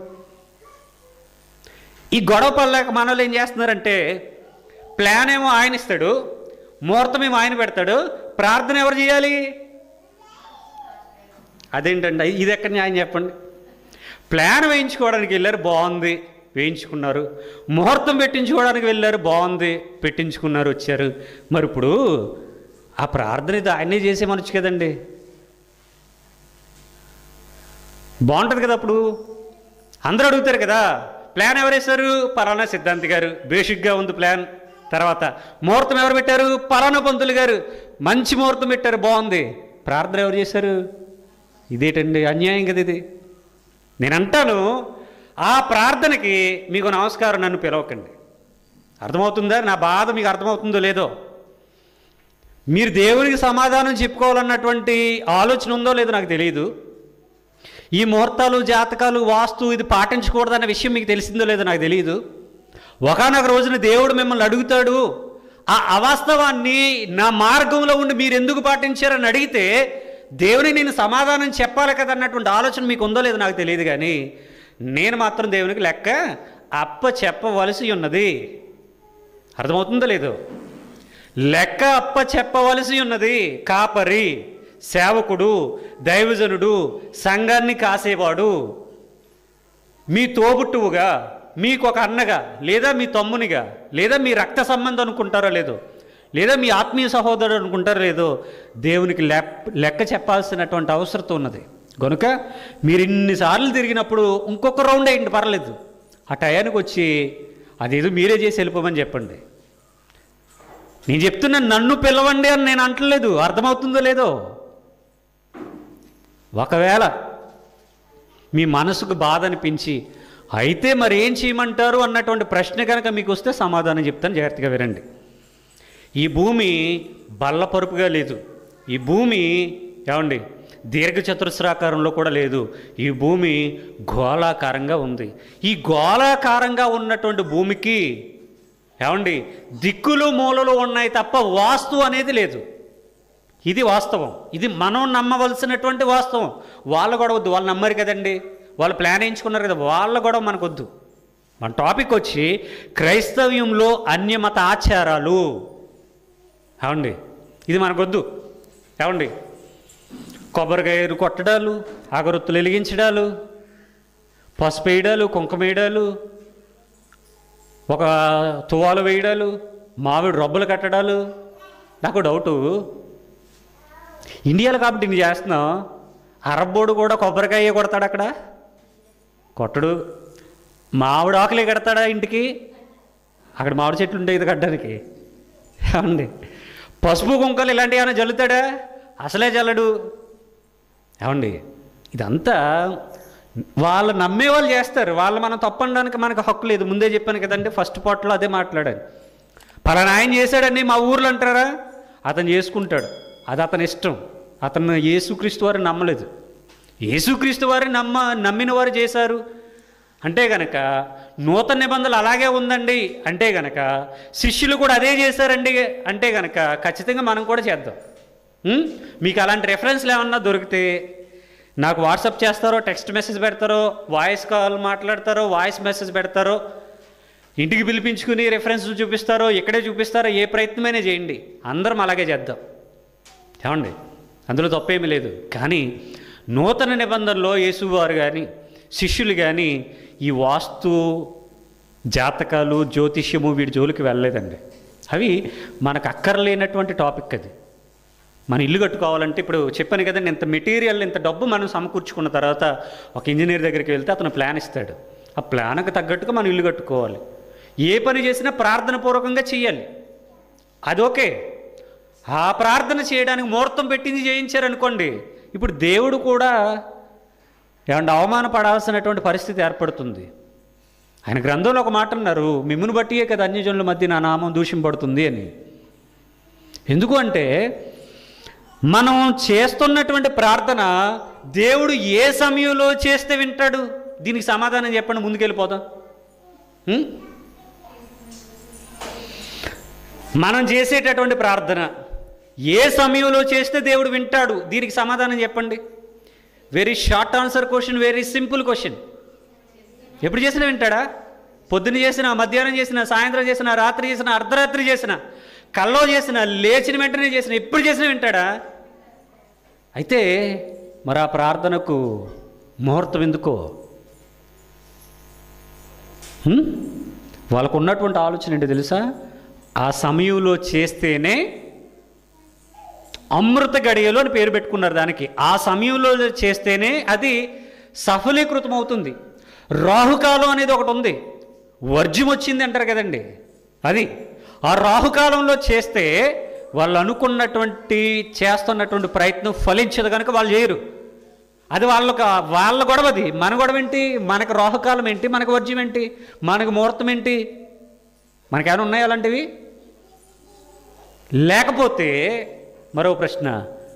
ఈ గొడవ పడలేక మన వాళ్ళు ఏం చేస్తున్నారంటే, ప్లాన్ ఏమో ఆయన ఇస్తాడు, ముహూర్తం ఏమో ఆయన పెడతాడు, ప్రార్థన ఎవరు చేయాలి? అదేంటండి, ఇది ఎక్కడ న్యాయం చెప్పండి? ప్లాన్ వేయించుకోవడానికి వెళ్ళారు, బాగుంది, వేయించుకున్నారు. ముహూర్తం పెట్టించుకోవడానికి వెళ్ళారు, బాగుంది, పెట్టించుకున్నారు, వచ్చారు. మరి ఇప్పుడు ఆ ప్రార్థన ఇది ఆయనే చేసేమనొచ్చు కదండి, బాగుంటుంది కదా. అప్పుడు అందరూ అడుగుతారు కదా, ప్లాన్ ఎవరు వేశారు? పలానా సిద్ధాంతి గారు, బేసిక్గా ఉంది ప్లాన్. తర్వాత ముహూర్తం ఎవరు పెట్టారు? పలానా పంతులు గారు, మంచి ముహూర్తం పెట్టారు, బాగుంది. ప్రార్థన ఎవరు చేశారు? ఇదేంటండి అన్యాయం కదా ఇది. నేను అంటాను, ఆ ప్రార్థనకి మీకు నమస్కారం, నన్ను పిలవకండి. అర్థమవుతుందా? నా బాధ మీకు అర్థమవుతుందో లేదో. మీరు దేవునికి సమాధానం చెప్పుకోవాలన్నటువంటి ఆలోచన ఉందో లేదో నాకు తెలియదు. ఈ ముహూర్తాలు, జాతకాలు, వాస్తు ఇది పాటించకూడదన్న విషయం మీకు తెలిసిందో లేదో నాకు తెలియదు. ఒకానొక రోజున దేవుడు మిమ్మల్ని అడుగుతాడు, ఆ అవాస్తవాన్ని నా మార్గంలో ఉండి మీరు ఎందుకు పాటించారని అడిగితే దేవుని నేను సమాధానం చెప్పాలి కదా అన్నటువంటి ఆలోచన మీకు ఉందో లేదో నాకు తెలియదు. కానీ నేను మాత్రం దేవునికి లెక్క అప్ప చెప్పవలసి ఉన్నది. అర్థమవుతుందో లేదో? లెక్క అప్ప చెప్పవలసి ఉన్నది. కాపరి, సేవకుడు, దైవజనుడు, సంఘాన్ని కాసేవాడు, మీ తోబుట్టువుగా, మీకు ఒక అన్నగా, లేదా మీ తమ్మునిగా, లేదా మీ రక్త సంబంధం అనుకుంటారో లేదో, లేదా మీ ఆత్మీయ సహోదరుడు అనుకుంటారో లేదో, దేవునికి లెక్క చెప్పాల్సినటువంటి అవసరం ఉన్నది. కనుక మీరు ఇన్నిసార్లు తిరిగినప్పుడు ఇంకొక రౌండ్ అయ్యింది, పర్లేదు. ఆ టయానికి వచ్చి అదేదో మీరే చేసి వెళ్ళిపోమని చెప్పండి. నేను చెప్తున్నా, నన్ను పిలవండి అని నేను అంటలేదు. అర్థమవుతుందో లేదో? ఒకవేళ మీ మనసుకు బాధ అనిపించి అయితే మరి ఏం చేయమంటారు అన్నటువంటి ప్రశ్న కనుక మీకు వస్తే సమాధానం చెప్తాను, జాగ్రత్తగా వినండి. ఈ భూమి బల్లపరుపుగా లేదు. ఈ భూమి ఏమండి దీర్ఘ చతురస్రాకారంలో కూడా లేదు. ఈ భూమి గోళాకారంగా ఉంది. ఈ గోళాకారంగా ఉన్నటువంటి భూమికి ఏమండి దిక్కులు మూలలు ఉన్నాయి తప్ప వాస్తు అనేది లేదు. ఇది వాస్తవం. ఇది మనం నమ్మవలసినటువంటి వాస్తవం. వాళ్ళు కూడా వద్దు, వాళ్ళు నమ్మరు కదండి, వాళ్ళు ప్లాన్ వేయించుకున్నారు కదా, వాళ్ళ కూడా మనకొద్దు. మన టాపిక్ వచ్చి క్రైస్తవ్యంలో అన్యమత ఆచారాలు. ఏమండి ఇది మనకొద్దు. ఏమండి కొబ్బరికాయలు కొట్టడాలు, అగరొత్తులు వెలిగించడాలు, పసుపు వేయడాలు, కుంకుమ వేయడాలు, ఒక తువాలు వేయడాలు, మామిడి రబ్బులు కట్టడాలు. నాకు డౌటు, ఇండియాలో కాబట్టి నేను చేస్తున్నాం, అరబ్బోడు కూడా కొబ్బరికాయ కొడతాడు అక్కడ? కొట్టడు. మామిడి ఆకులే కడతాడా ఇంటికి? అక్కడ మామిడి చెట్లు ఉంటాయి ఇది కట్టడానికి. ఏమండి పసుపు కుంకలు ఇలాంటివి ఏమైనా జల్లుతాడా? అసలే జల్లడు. ఏమండి ఇదంతా వాళ్ళు నమ్మే వాళ్ళు చేస్తారు. వాళ్ళు మనం తప్పనడానికి మనకు హక్కు లేదు. ముందే చెప్పాను కదండి, ఫస్ట్ పార్ట్లో అదే మాట్లాడాను. పలానా ఆయన చేశాడని మా ఊర్లో అంటారా? అతను చేసుకుంటాడు, అది అతని ఇష్టం. అతను యేసుక్రీస్తు వారిని నమ్మలేదు. యేసుక్రీస్తు వారిని నమ్మ నమ్మిన వారు చేశారు అంటే గనక నూతన నిబంధనలు అలాగే ఉందండి అంటే గనక శిష్యులు కూడా అదే చేశారండి అంటే గనక ఖచ్చితంగా మనం కూడా చేద్దాం. మీకు అలాంటి రెఫరెన్స్లు ఏమన్నా దొరికితే నాకు వాట్సాప్ చేస్తారో, టెక్స్ట్ మెసేజ్ పెడతారో, వాయిస్ కాల్ మాట్లాడతారో, వాయిస్ మెసేజ్ పెడతారో, ఇంటికి పిలిపించుకుని రెఫరెన్స్లు చూపిస్తారో, ఇక్కడే చూపిస్తారో, ఏ ప్రయత్నమైనా చేయండి. అందరం అలాగే చేద్దాం. ఏమండి అందులో తప్పేమీ లేదు. కానీ నూతన నిబంధనలో యేసువారు కానీ శిష్యులు కానీ ఈ వాస్తు, జాతకాలు, జ్యోతిష్యము వీటి జోలికి వెళ్ళలేదండి. అవి మనకు అక్కర్లేనటువంటి టాపిక్. అది మన ఇల్లు కట్టుకోవాలంటే ఇప్పుడు చెప్పాను కదండి, ఇంత మెటీరియల్, ఇంత డబ్బు మనం సమకూర్చుకున్న తర్వాత ఒక ఇంజనీర్ దగ్గరికి వెళ్తే అతను ప్లాన్ ఇస్తాడు. ఆ ప్లాన్కి తగ్గట్టుగా మనం ఇల్లు కట్టుకోవాలి. ఏ పని చేసినా ప్రార్థన పూర్వకంగా చేయాలి. అది ఓకే. ఆ ప్రార్థన చేయడానికి ముహూర్తం పెట్టింది చేయించారనుకోండి, ఇప్పుడు దేవుడు కూడా ఏమంటే అవమానపడాల్సినటువంటి పరిస్థితి ఏర్పడుతుంది. ఆయన గ్రంథంలో ఒక మాట అన్నారు, మిమ్మును బట్టియే కదా అన్యజనుల మధ్య నా నామం దూషింపబడుతుంది అని. ఎందుకు అంటే మనం చేస్తున్నటువంటి ప్రార్థన దేవుడు ఏ సమయంలో చేస్తే వింటాడు? దీనికి సమాధానం చెప్పండి, ముందుకెళ్ళిపోదాం. మనం చేసేటటువంటి ప్రార్థన ఏ సమయంలో చేస్తే దేవుడు వింటాడు? దీనికి సమాధానం చెప్పండి. Very short answer question, very simple question. ఎప్పుడు చేసినా వింటాడా? పొద్దున్న చేసిన, మధ్యాహ్నం చేసిన, సాయంత్రం చేసిన, రాత్రి చేసిన, అర్ధరాత్రి చేసిన, కల్లో చేసిన, లేచిన వెంటనే చేసిన, ఎప్పుడు చేసినా వింటాడా? అయితే మరి ఆ ప్రార్థనకు ముహూర్తం ఎందుకో? వాళ్ళకు ఉన్నటువంటి ఆలోచన ఏంటి తెలుసా? ఆ సమయంలో చేస్తేనే అమృత గడియలు అని పేరు పెట్టుకున్నారు దానికి. ఆ సమయంలో చేస్తేనే అది సఫలీకృతం అవుతుంది. రాహుకాలం అనేది ఒకటి ఉంది, వర్జ్యం వచ్చింది అంటారు కదండి, అది ఆ రాహుకాలంలో చేస్తే వాళ్ళు అనుకున్నటువంటి చేస్తున్నటువంటి ప్రయత్నం ఫలించదు కనుక వాళ్ళు చేయరు. అది వాళ్ళకు వాళ్ళ గొడవ, అది మన గొడవ ఏంటి? మనకు రోహకాలం ఏంటి? మనకు వర్జ్యం ఏంటి? మనకు ముహూర్తం ఏంటి? మనకేమైనా ఉన్నాయి అలాంటివి? లేకపోతే మరో ప్రశ్న,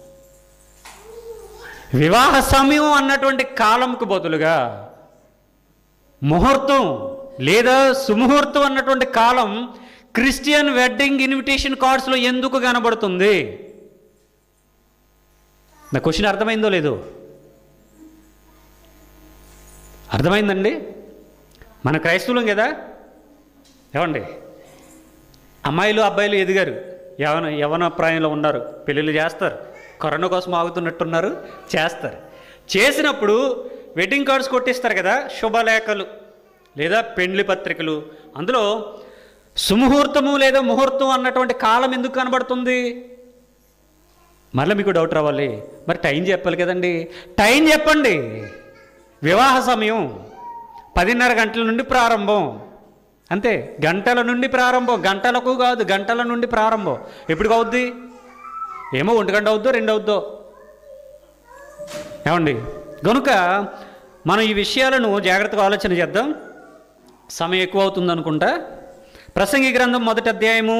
వివాహ సమయం అన్నటువంటి కాలంకు బదులుగా ముహూర్తం లేదా సుముహూర్తం అన్నటువంటి కాలం క్రిస్టియన్ వెడ్డింగ్ ఇన్విటేషన్ కార్డ్స్లో ఎందుకు కనబడుతుంది? నా క్వశ్చన్ అర్థమైందో లేదో? అర్థమైందండి? మన క్రైస్తవులం కదా, ఏమండి? అమ్మాయిలు అబ్బాయిలు ఎదిగారు, యవన యవన ప్రాయంలో ఉన్నారు, పెళ్ళిళ్ళు చేస్తారు, కరోనా కోసం ఆగుతున్నట్టున్నారు, చేస్తారు. చేసినప్పుడు వెడ్డింగ్ కార్డ్స్ కొట్టిస్తారు కదా, శుభలేఖలు లేదా పెండ్లి పత్రికలు. అందులో సుముహూర్తము లేదా ముహూర్తం అన్నటువంటి కాలం ఎందుకు కనబడుతుంది? మళ్ళీ మీకు డౌట్ రావాలి, మరి టైం చెప్పాలి కదండి. టైం చెప్పండి. వివాహ సమయం పదిన్నర గంటల నుండి ప్రారంభం, అంతే. గంటల నుండి ప్రారంభం, గంటలకు కాదు, గంటల నుండి ప్రారంభం. ఎప్పుడు అవుద్ది? ఏమో ఒంటి గంట అవుద్దో రెండు అవుద్దో, ఏమండి? కనుక మనం ఈ విషయాలను జాగ్రత్తగా ఆలోచన చేద్దాం. సమయం ఎక్కువ అవుతుంది అనుకుంటా. ప్రసంగి గ్రంథం మొదటి అధ్యాయము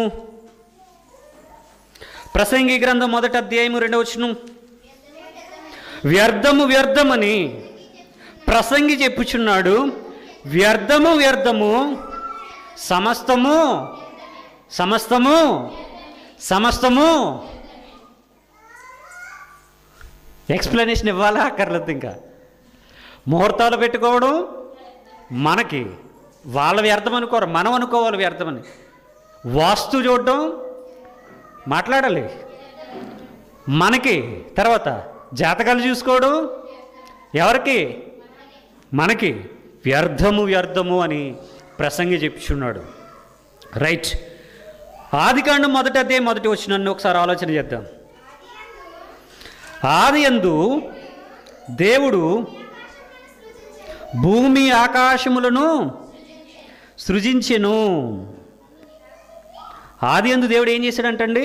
ప్రసంగి గ్రంథం మొదటి అధ్యాయము రెండవ వచనం, వ్యర్థము వ్యర్థమని ప్రసంగి చెప్పుచున్నాడు, వ్యర్థము వ్యర్థము సమస్తము సమస్తము సమస్తము. ఎక్స్ప్లెనేషన్ ఇవ్వాలా అక్కర్లేదు. ఇంకా ముహూర్తాలు పెట్టుకోవడం మనకి, వాళ్ళ వ్యర్థం అనుకోరు, మనం అనుకోవాలి వ్యర్థమని. వాస్తు చూడడం మాట్లాడాలి మనకి. తర్వాత జాతకాలు చూసుకోవడం ఎవరికి? మనకి. వ్యర్థము వ్యర్థము అని ప్రసంగి చెప్పుచున్నాడు. రైట్. ఆదికాండం మొదటి అధ్యాయం మొదటి వచనాన్ని ఒకసారి ఆలోచన చేద్దాం. ఆదియందు దేవుడు భూమి ఆకాశములను సృజించెను. ఆదియందు దేవుడు ఏం చేశాడంటండి?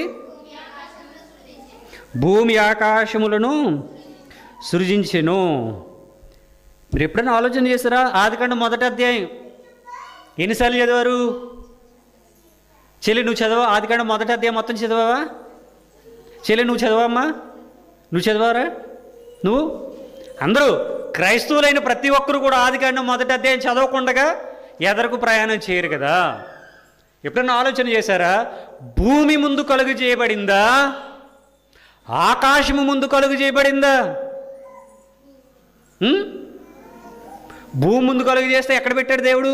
భూమి ఆకాశములను సృజించెను. మీరు ఎప్పుడైనా ఆలోచన చేస్తారా? ఆదికాండం మొదటి అధ్యాయం ఎన్నిసార్లు చదివారు? చెల్లి నువ్వు చదవా? ఆదికాండం మొదటి అధ్యాయం మొత్తం చదివావా? చెల్లి నువ్వు చదవమ్మా, నువ్వు చదివారా? నువ్వు అందరూ క్రైస్తవులైన ప్రతి ఒక్కరు కూడా ఆదికాండం మొదటి అధ్యాయం చదవకుండగా ఎదరకు ప్రయాణం చేయరు కదా. ఎప్పుడన్నా ఆలోచన చేశారా? భూమి ముందు కలుగు చేయబడిందా? ఆకాశము ముందు కలుగు చేయబడిందా? భూమి ముందు కలుగు చేస్తే ఎక్కడ పెట్టాడు దేవుడు?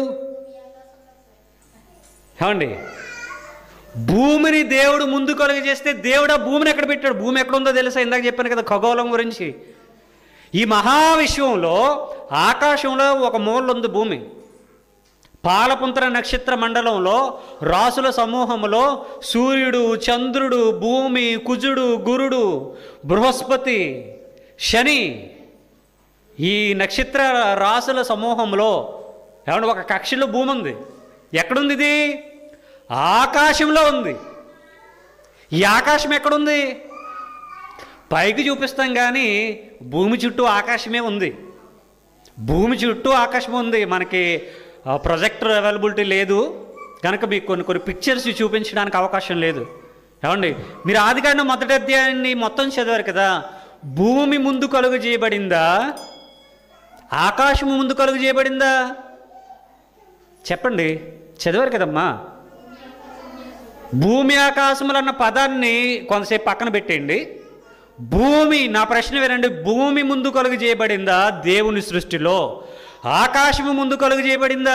ఏమండి? భూమిని దేవుడు ముందు కలుగు చేస్తే దేవుడు ఆ భూమిని ఎక్కడ పెట్టాడు? భూమి ఎక్కడ ఉందో తెలుసా? ఇందాక చెప్పాను కదా ఖగోళం గురించి. ఈ మహావిశ్వంలో ఆకాశంలో ఒక మూల ఉంది భూమి. పాలపుంతర నక్షత్ర మండలంలో రాసుల సమూహములో సూర్యుడు, చంద్రుడు, భూమి, కుజుడు, గురుడు, బృహస్పతి, శని, ఈ నక్షత్ర రాసుల సమూహంలో ఏమన్నా ఒక కక్షలో భూమి ఉంది. ఎక్కడుంది ఇది? ఆకాశంలో ఉంది. ఈ ఆకాశం ఎక్కడుంది? పైకి చూపిస్తాం కానీ భూమి చుట్టూ ఆకాశమే ఉంది. భూమి చుట్టూ ఆకాశం ఉంది. మనకి ప్రొజెక్టర్ అవైలబిలిటీ లేదు కనుక మీకు కొన్ని కొన్ని పిక్చర్స్ చూపించడానికి అవకాశం లేదు. ఏమండి? మీరు ఆదికాండం మొదటి అధ్యాయాన్ని మొత్తం చదివారు కదా. భూమి ముందు కలుగు చేయబడిందా? ఆకాశము ముందు కలుగు చేయబడిందా? చెప్పండి. చదివారు కదమ్మా. భూమి ఆకాశములు అన్న పదాన్ని కొంతసేపు పక్కన పెట్టేయండి. భూమి, నా ప్రశ్న వినండి, భూమి ముందు కలుగు చేయబడిందా దేవుని సృష్టిలో? ఆకాశము ముందు కలుగు చేయబడిందా?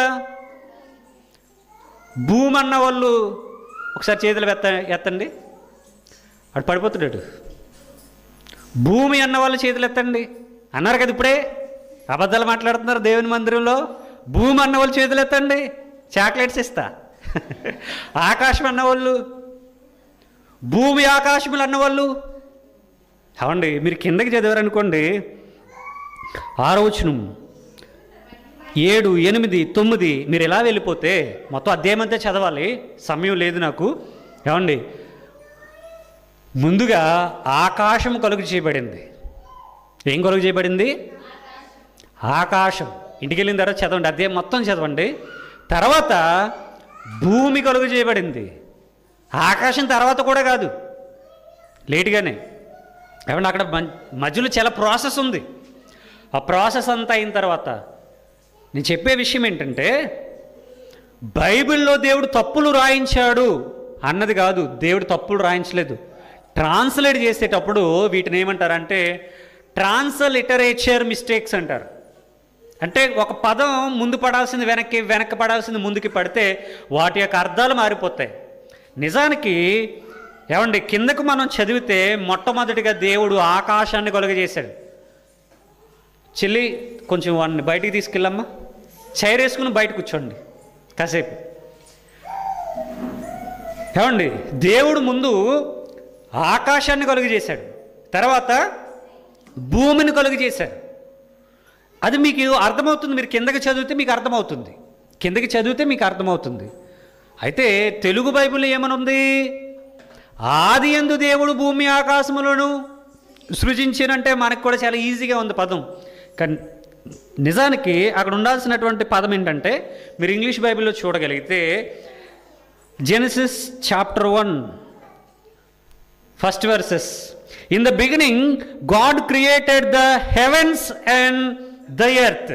భూమి అన్న వాళ్ళు ఒకసారి చేతులు ఎత్త ఎత్తండి. అటు పడిపోతున్నాడు. భూమి అన్న వాళ్ళు చేతులు ఎత్తండి అన్నారు కదా. ఇప్పుడే అబద్ధాలు మాట్లాడుతున్నారు దేవుని మందిరంలో. భూమి అన్న వాళ్ళు చేతులు ఎత్తండి, చాక్లెట్స్ ఇస్తా. ఆకాశం అన్నవాళ్ళు, భూమి ఆకాశములు అన్నవాళ్ళు. అవండి, మీరు కిందకి చదివారనుకోండి, ఆరో వచనం, ఏడు, ఎనిమిది, తొమ్మిది మీరు ఎలా వెళ్ళిపోతే మొత్తం అధ్యాయం అంతా చదవాలి, సమయం లేదు నాకు. ఏమండి? ముందుగా ఆకాశం కలుగు చేయబడింది. ఏం కలుగు చేయబడింది? ఆకాశం. ఇంటికి వెళ్ళిన తర్వాత చదవండి, అదే మొత్తం చదవండి. తర్వాత భూమి కలుగు చేయబడింది. ఆకాశం తర్వాత కూడా కాదు, లేటుగానే. ఏమంటే అక్కడ మధ్యలో చాలా ప్రాసెస్ ఉంది. ఆ ప్రాసెస్ అంతా అయిన తర్వాత నేను చెప్పే విషయం ఏంటంటే, బైబిల్లో దేవుడు తప్పులు రాయించాడు అన్నది కాదు. దేవుడు తప్పులు రాయించలేదు. ట్రాన్స్లేట్ చేసేటప్పుడు వీటిని ఏమంటారంటే ట్రాన్స్లిటరేచర్ మిస్టేక్స్ అంటారు. అంటే ఒక పదం ముందు పడాల్సింది వెనక్కి, వెనక్కి పడాల్సింది ముందుకి పడితే వాటి యొక్క అర్థాలు మారిపోతాయి. నిజానికి ఏమండి, కిందకు మనం చదివితే మొట్టమొదటిగా దేవుడు ఆకాశాన్ని కలుగజేశాడు. చెల్లి కొంచెం వాడిని బయటికి తీసుకెళ్ళమ్మా, చైర్ వేసుకుని బయట కూర్చోండి కాసేపు. ఏమండి, దేవుడు ముందు ఆకాశాన్ని కలుగజేశాడు, తర్వాత భూమిని కలుగజేశాడు. అది మీకు అర్థమవుతుంది. మీరు కిందకి చదివితే మీకు అర్థమవుతుంది, కిందకి చదివితే మీకు అర్థమవుతుంది. అయితే తెలుగు బైబిల్ ఏమనుంది? ఆది యందు దేవుడు భూమి ఆకాశములను సృజించినంటే మనకు కూడా చాలా ఈజీగా ఉంది పదం. కానీ నిజానికి అక్కడ ఉండాల్సినటువంటి పదం ఏంటంటే, మీరు ఇంగ్లీష్ బైబిల్లో చూడగలిగితే Genesis chapter one first verses, in the beginning God created the heavens and the earth.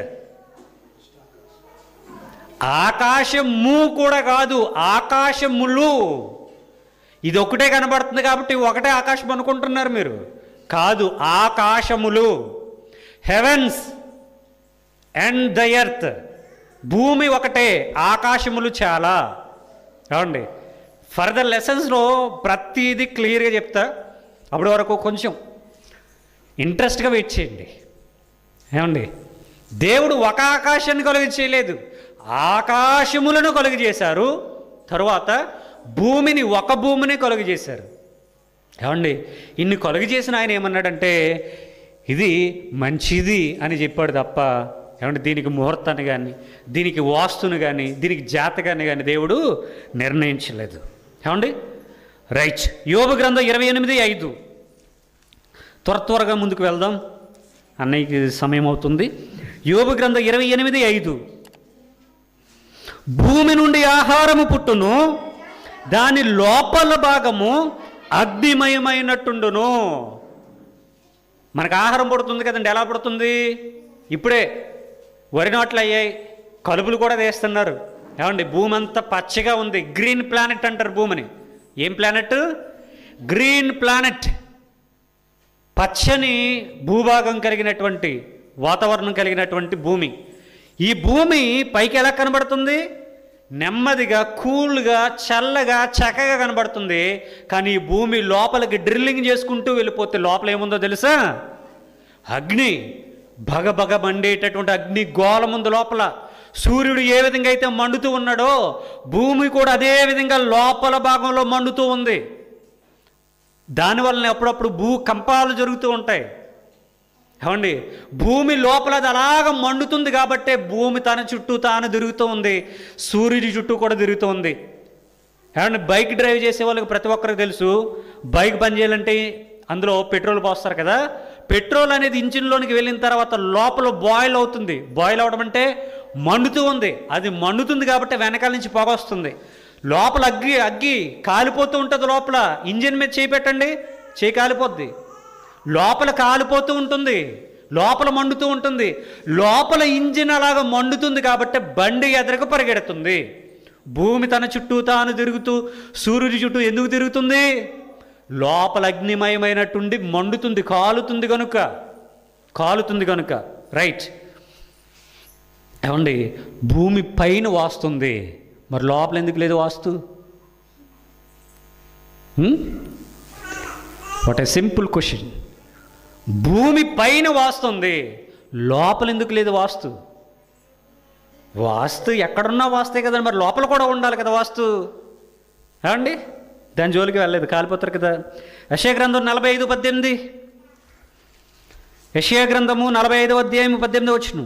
ఆకాశము కూడా కాదు, ఆకాశములు. ఇది ఒకటే కనబడుతుంది కాబట్టి ఒకటే ఆకాశం అనుకుంటున్నారు మీరు. కాదు, ఆకాశములు, హెవెన్స్ అండ్ ద ఎర్త్. భూమి ఒకటే, ఆకాశములు చాలా. ఏమండి, ఫర్దర్ లెసన్స్లో ప్రతిదీ క్లియర్గా చెప్తా. అప్పటి వరకు కొంచెం ఇంట్రెస్ట్గా వెయిట్ చేయండి. ఏమండి, దేవుడు ఒక ఆకాశాన్ని కలుగ చేయలేదు, ఆకాశములను కలుగ చేశారు. తరువాత భూమిని, ఒక భూమిని కలుగ చేశారు. ఏమండి, ఇన్ని కలుగ చేసిన ఆయన ఏమన్నాడంటే ఇది మంచిది అని చెప్పాడు తప్ప, ఏమంటే దీనికి ముహూర్తాన్ని కానీ, దీనికి వాస్తుని కానీ, దీనికి జాతకాన్ని కానీ దేవుడు నిర్ణయించలేదు. ఏమండి, రైట్. యోబు గ్రంథం ఇరవై ఎనిమిది ఐదు. త్వర త్వరగా ముందుకు వెళ్దాం, అన్నయ్యకి సమయం అవుతుంది. యోబు గ్రంథం ఇరవై ఎనిమిది ఐదు. భూమి నుండి ఆహారము పుట్టును, దాని లోపల భాగము అగ్నిమయమైనట్టుండును. మనకు ఆహారం పుడుతుంది కదండి. ఎలా పుడుతుంది? ఇప్పుడే వరి నాట్లు అయ్యాయి, కలుపులు కూడా వేస్తున్నారు. ఏమండి, భూమి అంతా పచ్చగా ఉంది. గ్రీన్ ప్లానెట్ అంటారు భూమిని. ఏం ప్లానెట్? Green planet. పచ్చని భూభాగం కలిగినటువంటి, వాతావరణం కలిగినటువంటి భూమి. ఈ భూమి పైకి ఎలా కనబడుతుంది? నెమ్మదిగా, కూల్గా, చల్లగా, చక్కగా కనబడుతుంది. కానీ ఈ భూమి లోపలికి డ్రిల్లింగ్ చేసుకుంటూ వెళ్ళిపోతే లోపల ఏముందో తెలుసా? అగ్ని, భగ భగ మండేటటువంటి అగ్ని గోళం ఉంది లోపల. సూర్యుడు ఏ విధంగా అయితే మండుతూ ఉన్నాడో భూమి కూడా అదే విధంగా లోపల భాగంలో మండుతూ ఉంది. దానివల్ల అప్పుడప్పుడు భూ కంపాలు జరుగుతూ ఉంటాయి. ఏమండి, భూమి లోపల అది అలాగ మండుతుంది కాబట్టే భూమి తన చుట్టూ తాను తిరుగుతూ ఉంది, సూర్యుడి చుట్టూ కూడా తిరుగుతూ ఉంది. ఏమండి, బైక్ డ్రైవ్ చేసే వాళ్ళకి ప్రతి ఒక్కరికి తెలుసు, బైక్ బంద్ చేయాలంటే అందులో పెట్రోల్ పోస్తారు కదా. పెట్రోల్ అనేది ఇంజిన్లోనికి వెళ్ళిన తర్వాత లోపల బాయిల్ అవుతుంది. బాయిల్ అవడం అంటే మండుతూ ఉంది. అది మండుతుంది కాబట్టి వెనకాల నుంచి పొగ వస్తుంది. లోపల అగ్గి అగ్గి కాలిపోతూ ఉంటుంది. లోపల ఇంజిన్ మీద చేయి పెట్టండి, చేయి కాలిపోద్ది. లోపల కాలిపోతూ ఉంటుంది, లోపల మండుతూ ఉంటుంది. లోపల ఇంజిన్ అలాగ మండుతుంది కాబట్టి బండి ఎదురుకు పరిగెడుతుంది. భూమి తన చుట్టూ తాను తిరుగుతూ సూర్యుడి చుట్టూ ఎందుకు తిరుగుతుంది? లోపల అగ్నిమయమైనట్టుండి మండుతుంది, కాలుతుంది కనుక, కాలుతుంది కనుక. రైట్. ఏమండి, భూమి పైన వాస్తుంది, మరి లోపల ఎందుకు లేదు వాస్తు? What a simple question. భూమి పైన వాస్తుంది, లోపల ఎందుకు లేదు వాస్తు? వాస్తు ఎక్కడున్నా వాస్తే కదా, మరి లోపల కూడా ఉండాలి కదా వాస్తు. ఏమండి, దాని జోలికి వెళ్ళలేదు, కాలిపోతారు కదా. యెషయా గ్రంథం నలభై ఐదు పద్దెనిమిది. యెషయా గ్రంథము నలభై ఐదు అధ్యాయం పద్దెనిమిది వచనం.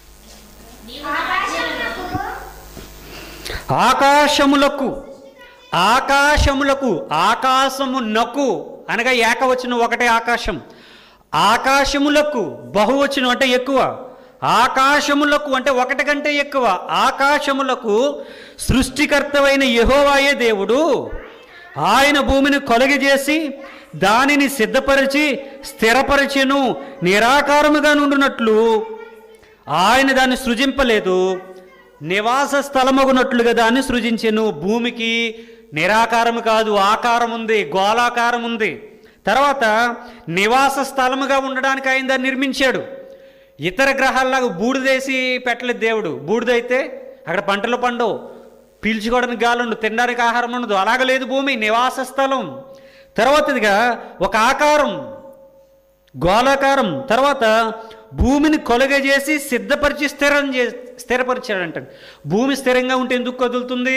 ఆకాశములకు ఆకాశములకు, ఆకాశమునకు అనగా ఏకవచనం ఒకటే ఆకాశం, ఆకాశములకు బహువచనం అంటే ఎక్కువ, ఆకాశములకు అంటే ఒకటి కంటే ఎక్కువ, ఆకాశములకు సృష్టికర్తవైన యెహోవాయే దేవుడు. ఆయన భూమిని కలుగజేసి దానిని సిద్ధపరిచి స్థిరపరిచెను. నిరాకారముగా నుండినట్లు ఆయన దాన్ని సృజింపలేదు, నివాస స్థలమగునట్లుగా దాన్ని సృజించెను. భూమికి నిరాకారము కాదు, ఆకారం ఉంది, గోళాకారం ఉంది. తర్వాత నివాస స్థలముగా ఉండడానికి ఆయన దాన్ని నిర్మించాడు. ఇతర గ్రహాల్లాగా బూడిదేసి పెట్టలేదు దేవుడు. బూడిదైతే అక్కడ పంటలు పండవు, పీల్చుకోవడానికి గాలి ఉండదు, తినడానికి ఆహారం ఉండదు. అలాగలేదు భూమి, నివాస స్థలం. తర్వాతదిగా ఒక ఆకారం, గోళాకారం. తర్వాత భూమిని కొలగజేసి సిద్ధపరిచి స్థిరం చే స్థిరపరిచాడంట. భూమి స్థిరంగా ఉంటే ఎందుకు కదులుతుంది?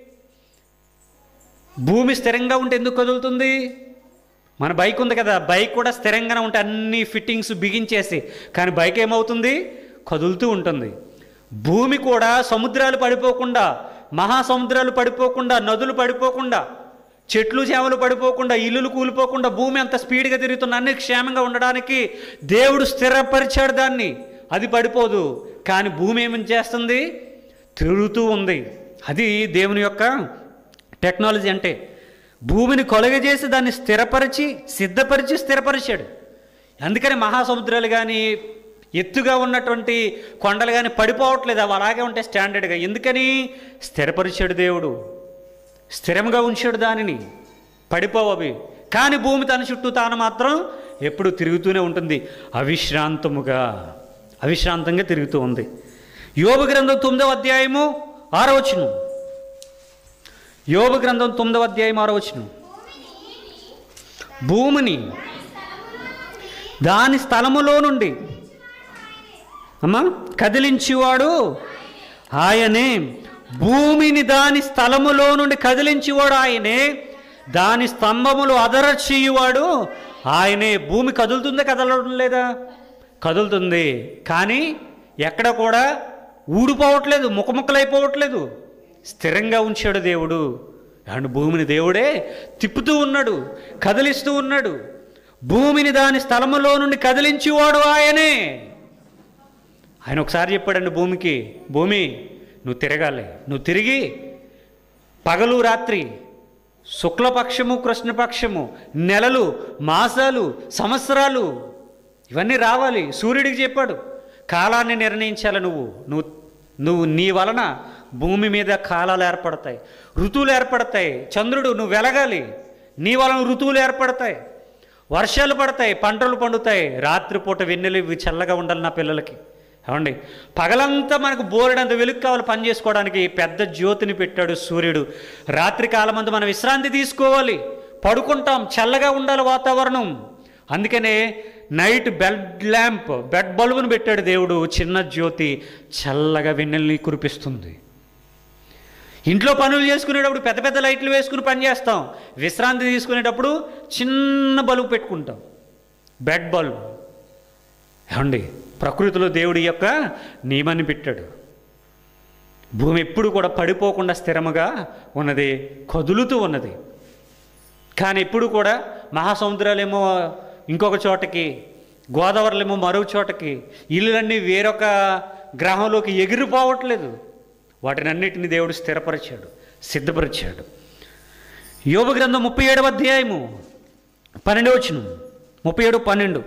భూమి స్థిరంగా ఉంటే ఎందుకు కదులుతుంది? మన బైక్ ఉంది కదా, బైక్ కూడా స్థిరంగానే ఉంటే అన్ని ఫిట్టింగ్స్ బిగించేసి, కానీ బైక్ ఏమవుతుంది? కదులుతూ ఉంటుంది. భూమి కూడా సముద్రాలు పడిపోకుండా, మహాసముద్రాలు పడిపోకుండా, నదులు పడిపోకుండా, చెట్లు చేమలు పడిపోకుండా, ఇల్లులు కూలిపోకుండా భూమి అంత స్పీడ్గా తిరుగుతున్న అన్ని క్షేమంగా ఉండడానికి దేవుడు స్థిరపరిచాడు దాన్ని. అది పడిపోదు. కానీ భూమి ఏమని చేస్తుంది? తిరుగుతూ ఉంది. అది దేవుని యొక్క టెక్నాలజీ. అంటే భూమిని కొలగజేసి దాన్ని స్థిరపరిచి సిద్ధపరిచి స్థిరపరిచాడు. అందుకని మహాసముద్రాలు కానీ ఎత్తుగా ఉన్నటువంటి కొండలు కానీ పడిపోవట్లేదు, అవి అలాగే ఉంటాయి స్టాండర్డ్గా. ఎందుకని? స్థిరపరిచాడు దేవుడు, స్థిరంగా ఉంచాడు దానిని, పడిపోవు అవి. కానీ భూమి తన చుట్టూ తాను మాత్రం ఎప్పుడు తిరుగుతూనే ఉంటుంది, అవిశ్రాంతముగా, అవిశ్రాంతంగా తిరుగుతూ ఉంది. యోబు గ్రంథం తొమ్మిదవ అధ్యాయము ఆరో వచనం. యోబు గ్రంథం తొమ్మిదవ అధ్యాయం ఆరో వచనం. భూమిని దాని స్థలములో నుండి అమ్మా కదిలించేవాడు ఆయనే. భూమిని దాని స్థలములో నుండి కదిలించేవాడు ఆయనే, దాని స్తంభములు అదరచేయువాడు ఆయనే. భూమి కదులుతుందా, కదలడం లేదా? కదులుతుంది. కానీ ఎక్కడ కూడా ఊడిపోవట్లేదు, ముక్కముక్కలైపోవట్లేదు, స్థిరంగా ఉంచాడు దేవుడు. అండ్ భూమిని దేవుడే తిప్పుతూ ఉన్నాడు, కదిలిస్తూ ఉన్నాడు. భూమిని దాని స్థలములో నుండి కదిలించేవాడు ఆయనే. ఆయన ఒకసారి చెప్పాడండి భూమికి, భూమి నువ్వు తిరగాలి, నువ్వు తిరిగి పగలు రాత్రి, శుక్లపక్షము కృష్ణపక్షము, నెలలు మాసాలు సంవత్సరాలు ఇవన్నీ రావాలి. సూర్యుడికి చెప్పాడు కాలాన్ని నిర్ణయించాలి. నువ్వు నువ్వు నువ్వు నీ వలన భూమి మీద కాలాలు ఏర్పడతాయి, ఋతువులు ఏర్పడతాయి. చంద్రుడు నువ్వు వెలగాలి, నీ వలన ఋతువులు ఏర్పడతాయి, వర్షాలు పడతాయి, పంటలు పండుతాయి. రాత్రిపూట వెన్నెలు ఇవి చల్లగా ఉండాలి నా పిల్లలకి. ఏమండి, పగలంతా మనకు బోరెడంత వెలుగు కావాలి పని చేసుకోవడానికి. పెద్ద జ్యోతిని పెట్టాడు సూర్యుడు. రాత్రి కాలం అంతా మనం విశ్రాంతి తీసుకోవాలి, పడుకుంటాం, చల్లగా ఉండాలి వాతావరణం. అందుకనే నైట్ బెడ్ ల్యాంప్, బెడ్ బల్బును పెట్టాడు దేవుడు. చిన్న జ్యోతి చల్లగా వెన్నెల్ని కురిపిస్తుంది. ఇంట్లో పనులు చేసుకునేటప్పుడు పెద్ద పెద్ద లైట్లు వేసుకుని పని చేస్తాం, విశ్రాంతి తీసుకునేటప్పుడు చిన్న బల్బు పెట్టుకుంటాం, బెడ్ బల్బు. ఏమండి, ప్రకృతిలో దేవుడి యొక్క నియమాన్ని పెట్టాడు. భూమి ఎప్పుడు కూడా పడిపోకుండా స్థిరముగా ఉన్నది, కదులుతూ ఉన్నది. కానీ ఎప్పుడు కూడా మహాసముద్రాలేమో ఇంకొక చోటకి, గోదావరిలేమో మరొక చోటకి, ఇల్లులన్నీ వేరొక గ్రహంలోకి ఎగిరిపోవట్లేదు. వాటిని అన్నిటిని దేవుడు స్థిరపరిచాడు, సిద్ధపరిచాడు. యోబు గ్రంథం ముప్పై ఏడవ అధ్యాయము పన్నెండు వచనం. ముప్పై ఏడు పన్నెండు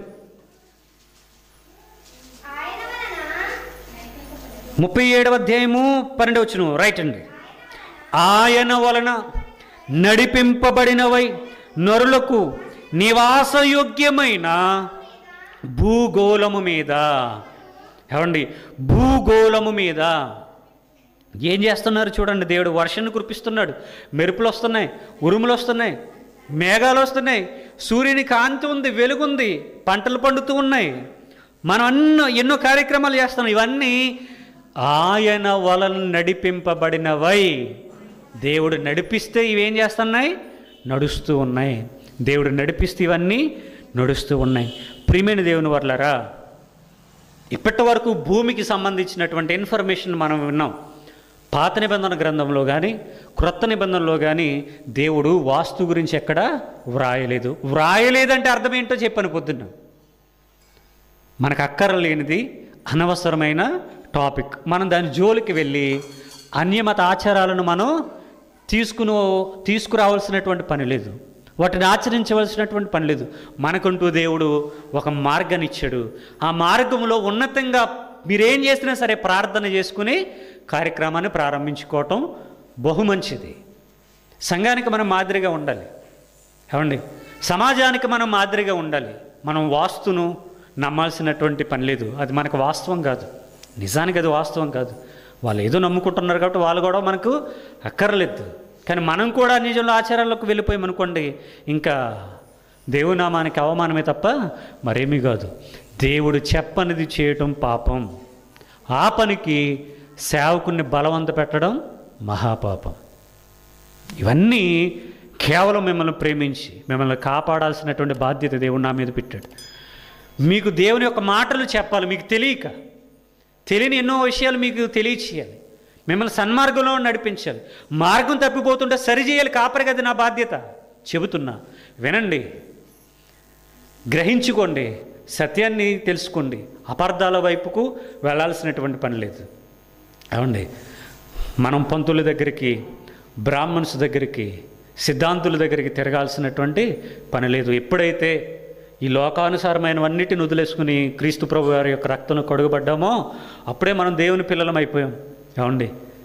ముప్పై ఏడవ అధ్యాయము పన్నెండు వచనం రైట్ అండి. ఆయన వలన నడిపింపబడినవై నరులకు నివాసయోగ్యమైన భూగోళము మీద. ఏమండి, భూగోళము మీద ఏం చేస్తున్నారు చూడండి. దేవుడు వర్షాన్ని కురిపిస్తున్నాడు, మెరుపులు వస్తున్నాయి, ఉరుములు వస్తున్నాయి, మేఘాలు వస్తున్నాయి, సూర్యుని కాంతి ఉంది, వెలుగుంది, పంటలు పండుతూ ఉన్నాయి. మనం అన్నో ఎన్నో కార్యక్రమాలు చేస్తున్నాం. ఇవన్నీ ఆయన వలన నడిపింపబడినవై. దేవుడు నడిపిస్తే ఇవేం చేస్తున్నాయి? నడుస్తూ ఉన్నాయి. దేవుడు నడిపిస్తే ఇవన్నీ నడుస్తూ ఉన్నాయి. ప్రియమైన దేవుని వర్లారా, ఇప్పటి వరకు భూమికి సంబంధించినటువంటి ఇన్ఫర్మేషన్ మనం విన్నాం. పాత నిబంధన గ్రంథంలో కానీ క్రొత్త నిబంధనలో కానీ దేవుడు వాస్తు గురించి ఎక్కడా వ్రాయలేదు. వ్రాయలేదంటే అర్థం ఏంటో చెప్పాను పొద్దున్న. మనకు అక్కరలేనిది అనవసరమైన టాపిక్. మనం దాని జోలికి వెళ్ళి అన్యమత ఆచారాలను మనం తీసుకుని తీసుకురావాల్సినటువంటి పని లేదు, వాటిని ఆచరించవలసినటువంటి పని లేదు. మనకంటూ దేవుడు ఒక మార్గాన్ని ఇచ్చాడు. ఆ మార్గంలో ఉన్నతంగా మీరేం చేసినా సరే ప్రార్థన చేసుకుని కార్యక్రమాన్ని ప్రారంభించుకోవటం బహు మంచిది. సంఘానికి మనం మాదిరిగా ఉండాలి. ఏమండి, సమాజానికి మనం మాదిరిగా ఉండాలి. మనం వాస్తును నమ్మాల్సినటువంటి పని లేదు. అది మనకు వాస్తవం కాదు, నిజానికి అది వాస్తవం కాదు. వాళ్ళు ఏదో నమ్ముకుంటున్నారు కాబట్టి వాళ్ళు కూడా మనకు అక్కర్లేదు. కానీ మనం కూడా నిజంలో ఆచారాలకు వెళ్ళిపోయామనుకోండి, ఇంకా దేవునామానికి అవమానమే తప్ప మరేమీ కాదు. దేవుడు చెప్పనిది చేయటం పాపం. ఆ పనికి సేవకుని బలవంత పెట్టడం మహాపాపం. ఇవన్నీ కేవలం మిమ్మల్ని ప్రేమించి మిమ్మల్ని కాపాడాల్సినటువంటి బాధ్యత దేవుడు నా మీద పెట్టాడు. మీకు దేవుని యొక్క మాటలు చెప్పాలి, మీకు తెలియక తెలియని ఎన్నో విషయాలు మీకు తెలియచేయాలి, మిమ్మల్ని సన్మార్గంలో నడిపించాలి. మార్గం తప్పిపోతుంటే సరిచేయాలి. కాపరి కదా నా బాధ్యత. చెబుతున్నా, వినండి, గ్రహించుకోండి, సత్యాన్ని తెలుసుకోండి. అపార్థాల వైపుకు వెళ్ళాల్సినటువంటి పని లేదు. ఏమండి, మనం పంతుల దగ్గరికి, బ్రాహ్మణ్స్ దగ్గరికి, సిద్ధాంతుల దగ్గరికి తిరగాల్సినటువంటి పని లేదు. ఎప్పుడైతే ఈ లోకానుసారమైనవన్నిటిని వదిలేసుకుని క్రీస్తు ప్రభు వారి యొక్క రక్తంలో కడుగబడ్డామో అప్పుడే మనం దేవుని పిల్లలం అయిపోయాం. ఏమండి,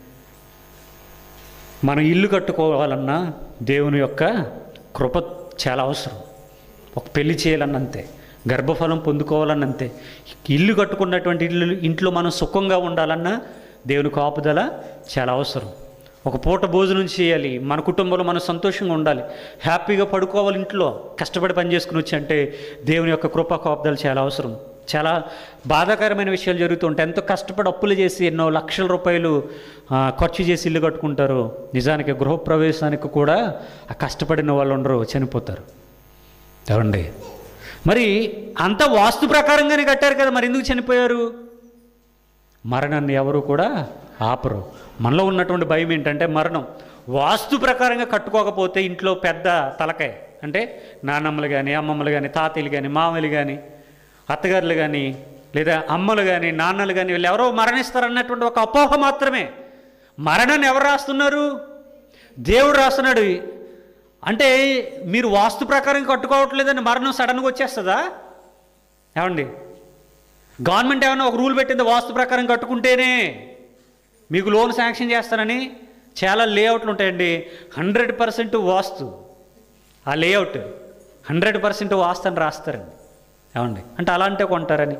మనం ఇల్లు కట్టుకోవాలన్నా దేవుని యొక్క కృప చాలా అవసరం. ఒక పెళ్లి చేయాలన్నంతే, గర్భఫలం పొందుకోవాలన్నంతే, ఇల్లు కట్టుకున్నటువంటి ఇల్లు ఇంట్లో మనం సుఖంగా ఉండాలన్నా దేవుని కాపుదల చాలా అవసరం. ఒక పూట భోజనం చేయాలి, మన కుటుంబంలో మనం సంతోషంగా ఉండాలి, హ్యాపీగా పడుకోవాలి, ఇంట్లో కష్టపడి పని చేసుకుని వచ్చి అంటే దేవుని యొక్క కృపా కాపుదల చాలా అవసరం. చాలా బాధాకరమైన విషయాలు జరుగుతూ ఉంటాయి. ఎంతో కష్టపడి అప్పులు చేసి ఎన్నో లక్షల రూపాయలు ఖర్చు చేసి ఇల్లు కట్టుకుంటారు. నిజానికి గృహప్రవేశానికి కూడా ఆ కష్టపడిన వాళ్ళు ఉండరు, చనిపోతారు. ఏమండి, మరి అంత వాస్తు ప్రకారంగానే కట్టారు కదా, మరి ఎందుకు చనిపోయారు? మరణాన్ని ఎవరు కూడా ఆపరు. మనలో ఉన్నటువంటి భయం ఏంటంటే మరణం. వాస్తు ప్రకారంగా కట్టుకోకపోతే ఇంట్లో పెద్ద తలకాయ అంటే నాన్నమ్మలు కానీ, అమ్మమ్మలు కానీ, తాతయ్యలు కానీ, మామయ్యలు కానీ, అత్తగారులు కానీ, లేదా అమ్మలు కానీ, నాన్నలు కానీ, వీళ్ళు ఎవరో మరణిస్తారన్నటువంటి ఒక అపోహ మాత్రమే. మరణాన్ని ఎవరు రాస్తున్నారు? దేవుడు రాస్తున్నాడు. అంటే మీరు వాస్తు ప్రకారం కట్టుకోవట్లేదని మరణం సడన్గా వచ్చేస్తుందా? ఏమండి, గవర్నమెంట్ ఏమైనా ఒక రూల్ పెట్టింది, వాస్తు ప్రకారం కట్టుకుంటేనే మీకు లోన్ శాంక్షన్ చేస్తానని. చాలా లేఅవుట్లు ఉంటాయండి, హండ్రెడ్ పర్సెంట్ వాస్తు. ఆ లేఅవుట్ హండ్రెడ్ పర్సెంట్ వాస్తు అని రాస్తారండి. ఏమండి, అంటే అలా అంటే కొంటారని.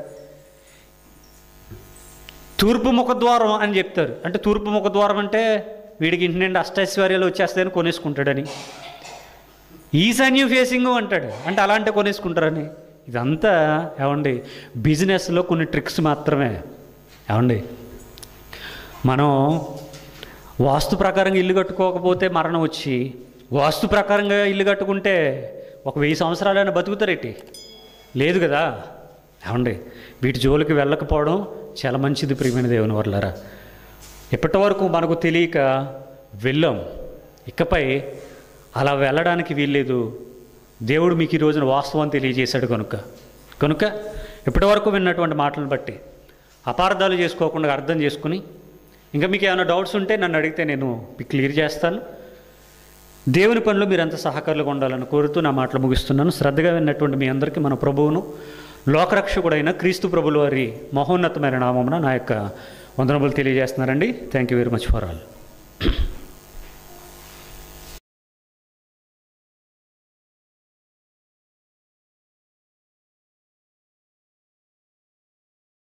తూర్పు ముఖద్వారం అని చెప్తారు. అంటే తూర్పు ముఖద్వారం అంటే వీడికి ఇంటి నుండి అష్టైశ్వర్యాలు వచ్చేస్తాయని కొనేసుకుంటాడని. ఈశాన్యం ఫేసింగ్ అంటాడు, అంటే అలా అంటే కొనేసుకుంటారని. ఇదంతా ఏమండి బిజినెస్లో కొన్ని ట్రిక్స్ మాత్రమే. ఏమండి, మనం వాస్తు ప్రకారంగా ఇల్లు కట్టుకోకపోతే మరణం వచ్చి, వాస్తు ప్రకారంగా ఇల్లు కట్టుకుంటే ఒక వెయ్యి సంవత్సరాలైనా బతుకుతారేటి? లేదు కదా. ఏమండి, వీటి జోలికి వెళ్ళకపోవడం చాలా మంచిది ప్రియమైన దేవుని వర్లారా. ఇప్పటి వరకు మనకు తెలియక వెళ్ళాం, ఇకపై అలా వెళ్ళడానికి వీల్లేదు. దేవుడు మీకు ఈ రోజున వాస్తవం తెలియజేశాడు కనుక కనుక ఇప్పటి వరకు విన్నటువంటి మాటలను బట్టి అపార్థాలు చేసుకోకుండా అర్థం చేసుకుని, ఇంకా మీకు ఏమైనా డౌట్స్ ఉంటే నన్ను అడిగితే నేను మీకు క్లియర్ చేస్తాను. దేవుని పనిలో మీరంతా సహకారులుగా ఉండాలని కోరుతూ నా మాటలు ముగిస్తున్నాను. శ్రద్ధగా విన్నటువంటి మీ అందరికీ మన ప్రభువును లోకరక్షకుడైన క్రీస్తు ప్రభుల వారి మహోన్నతమైన నామమున నా యొక్క వందనములు తెలియజేస్తున్నారండి. Thank you very much for all.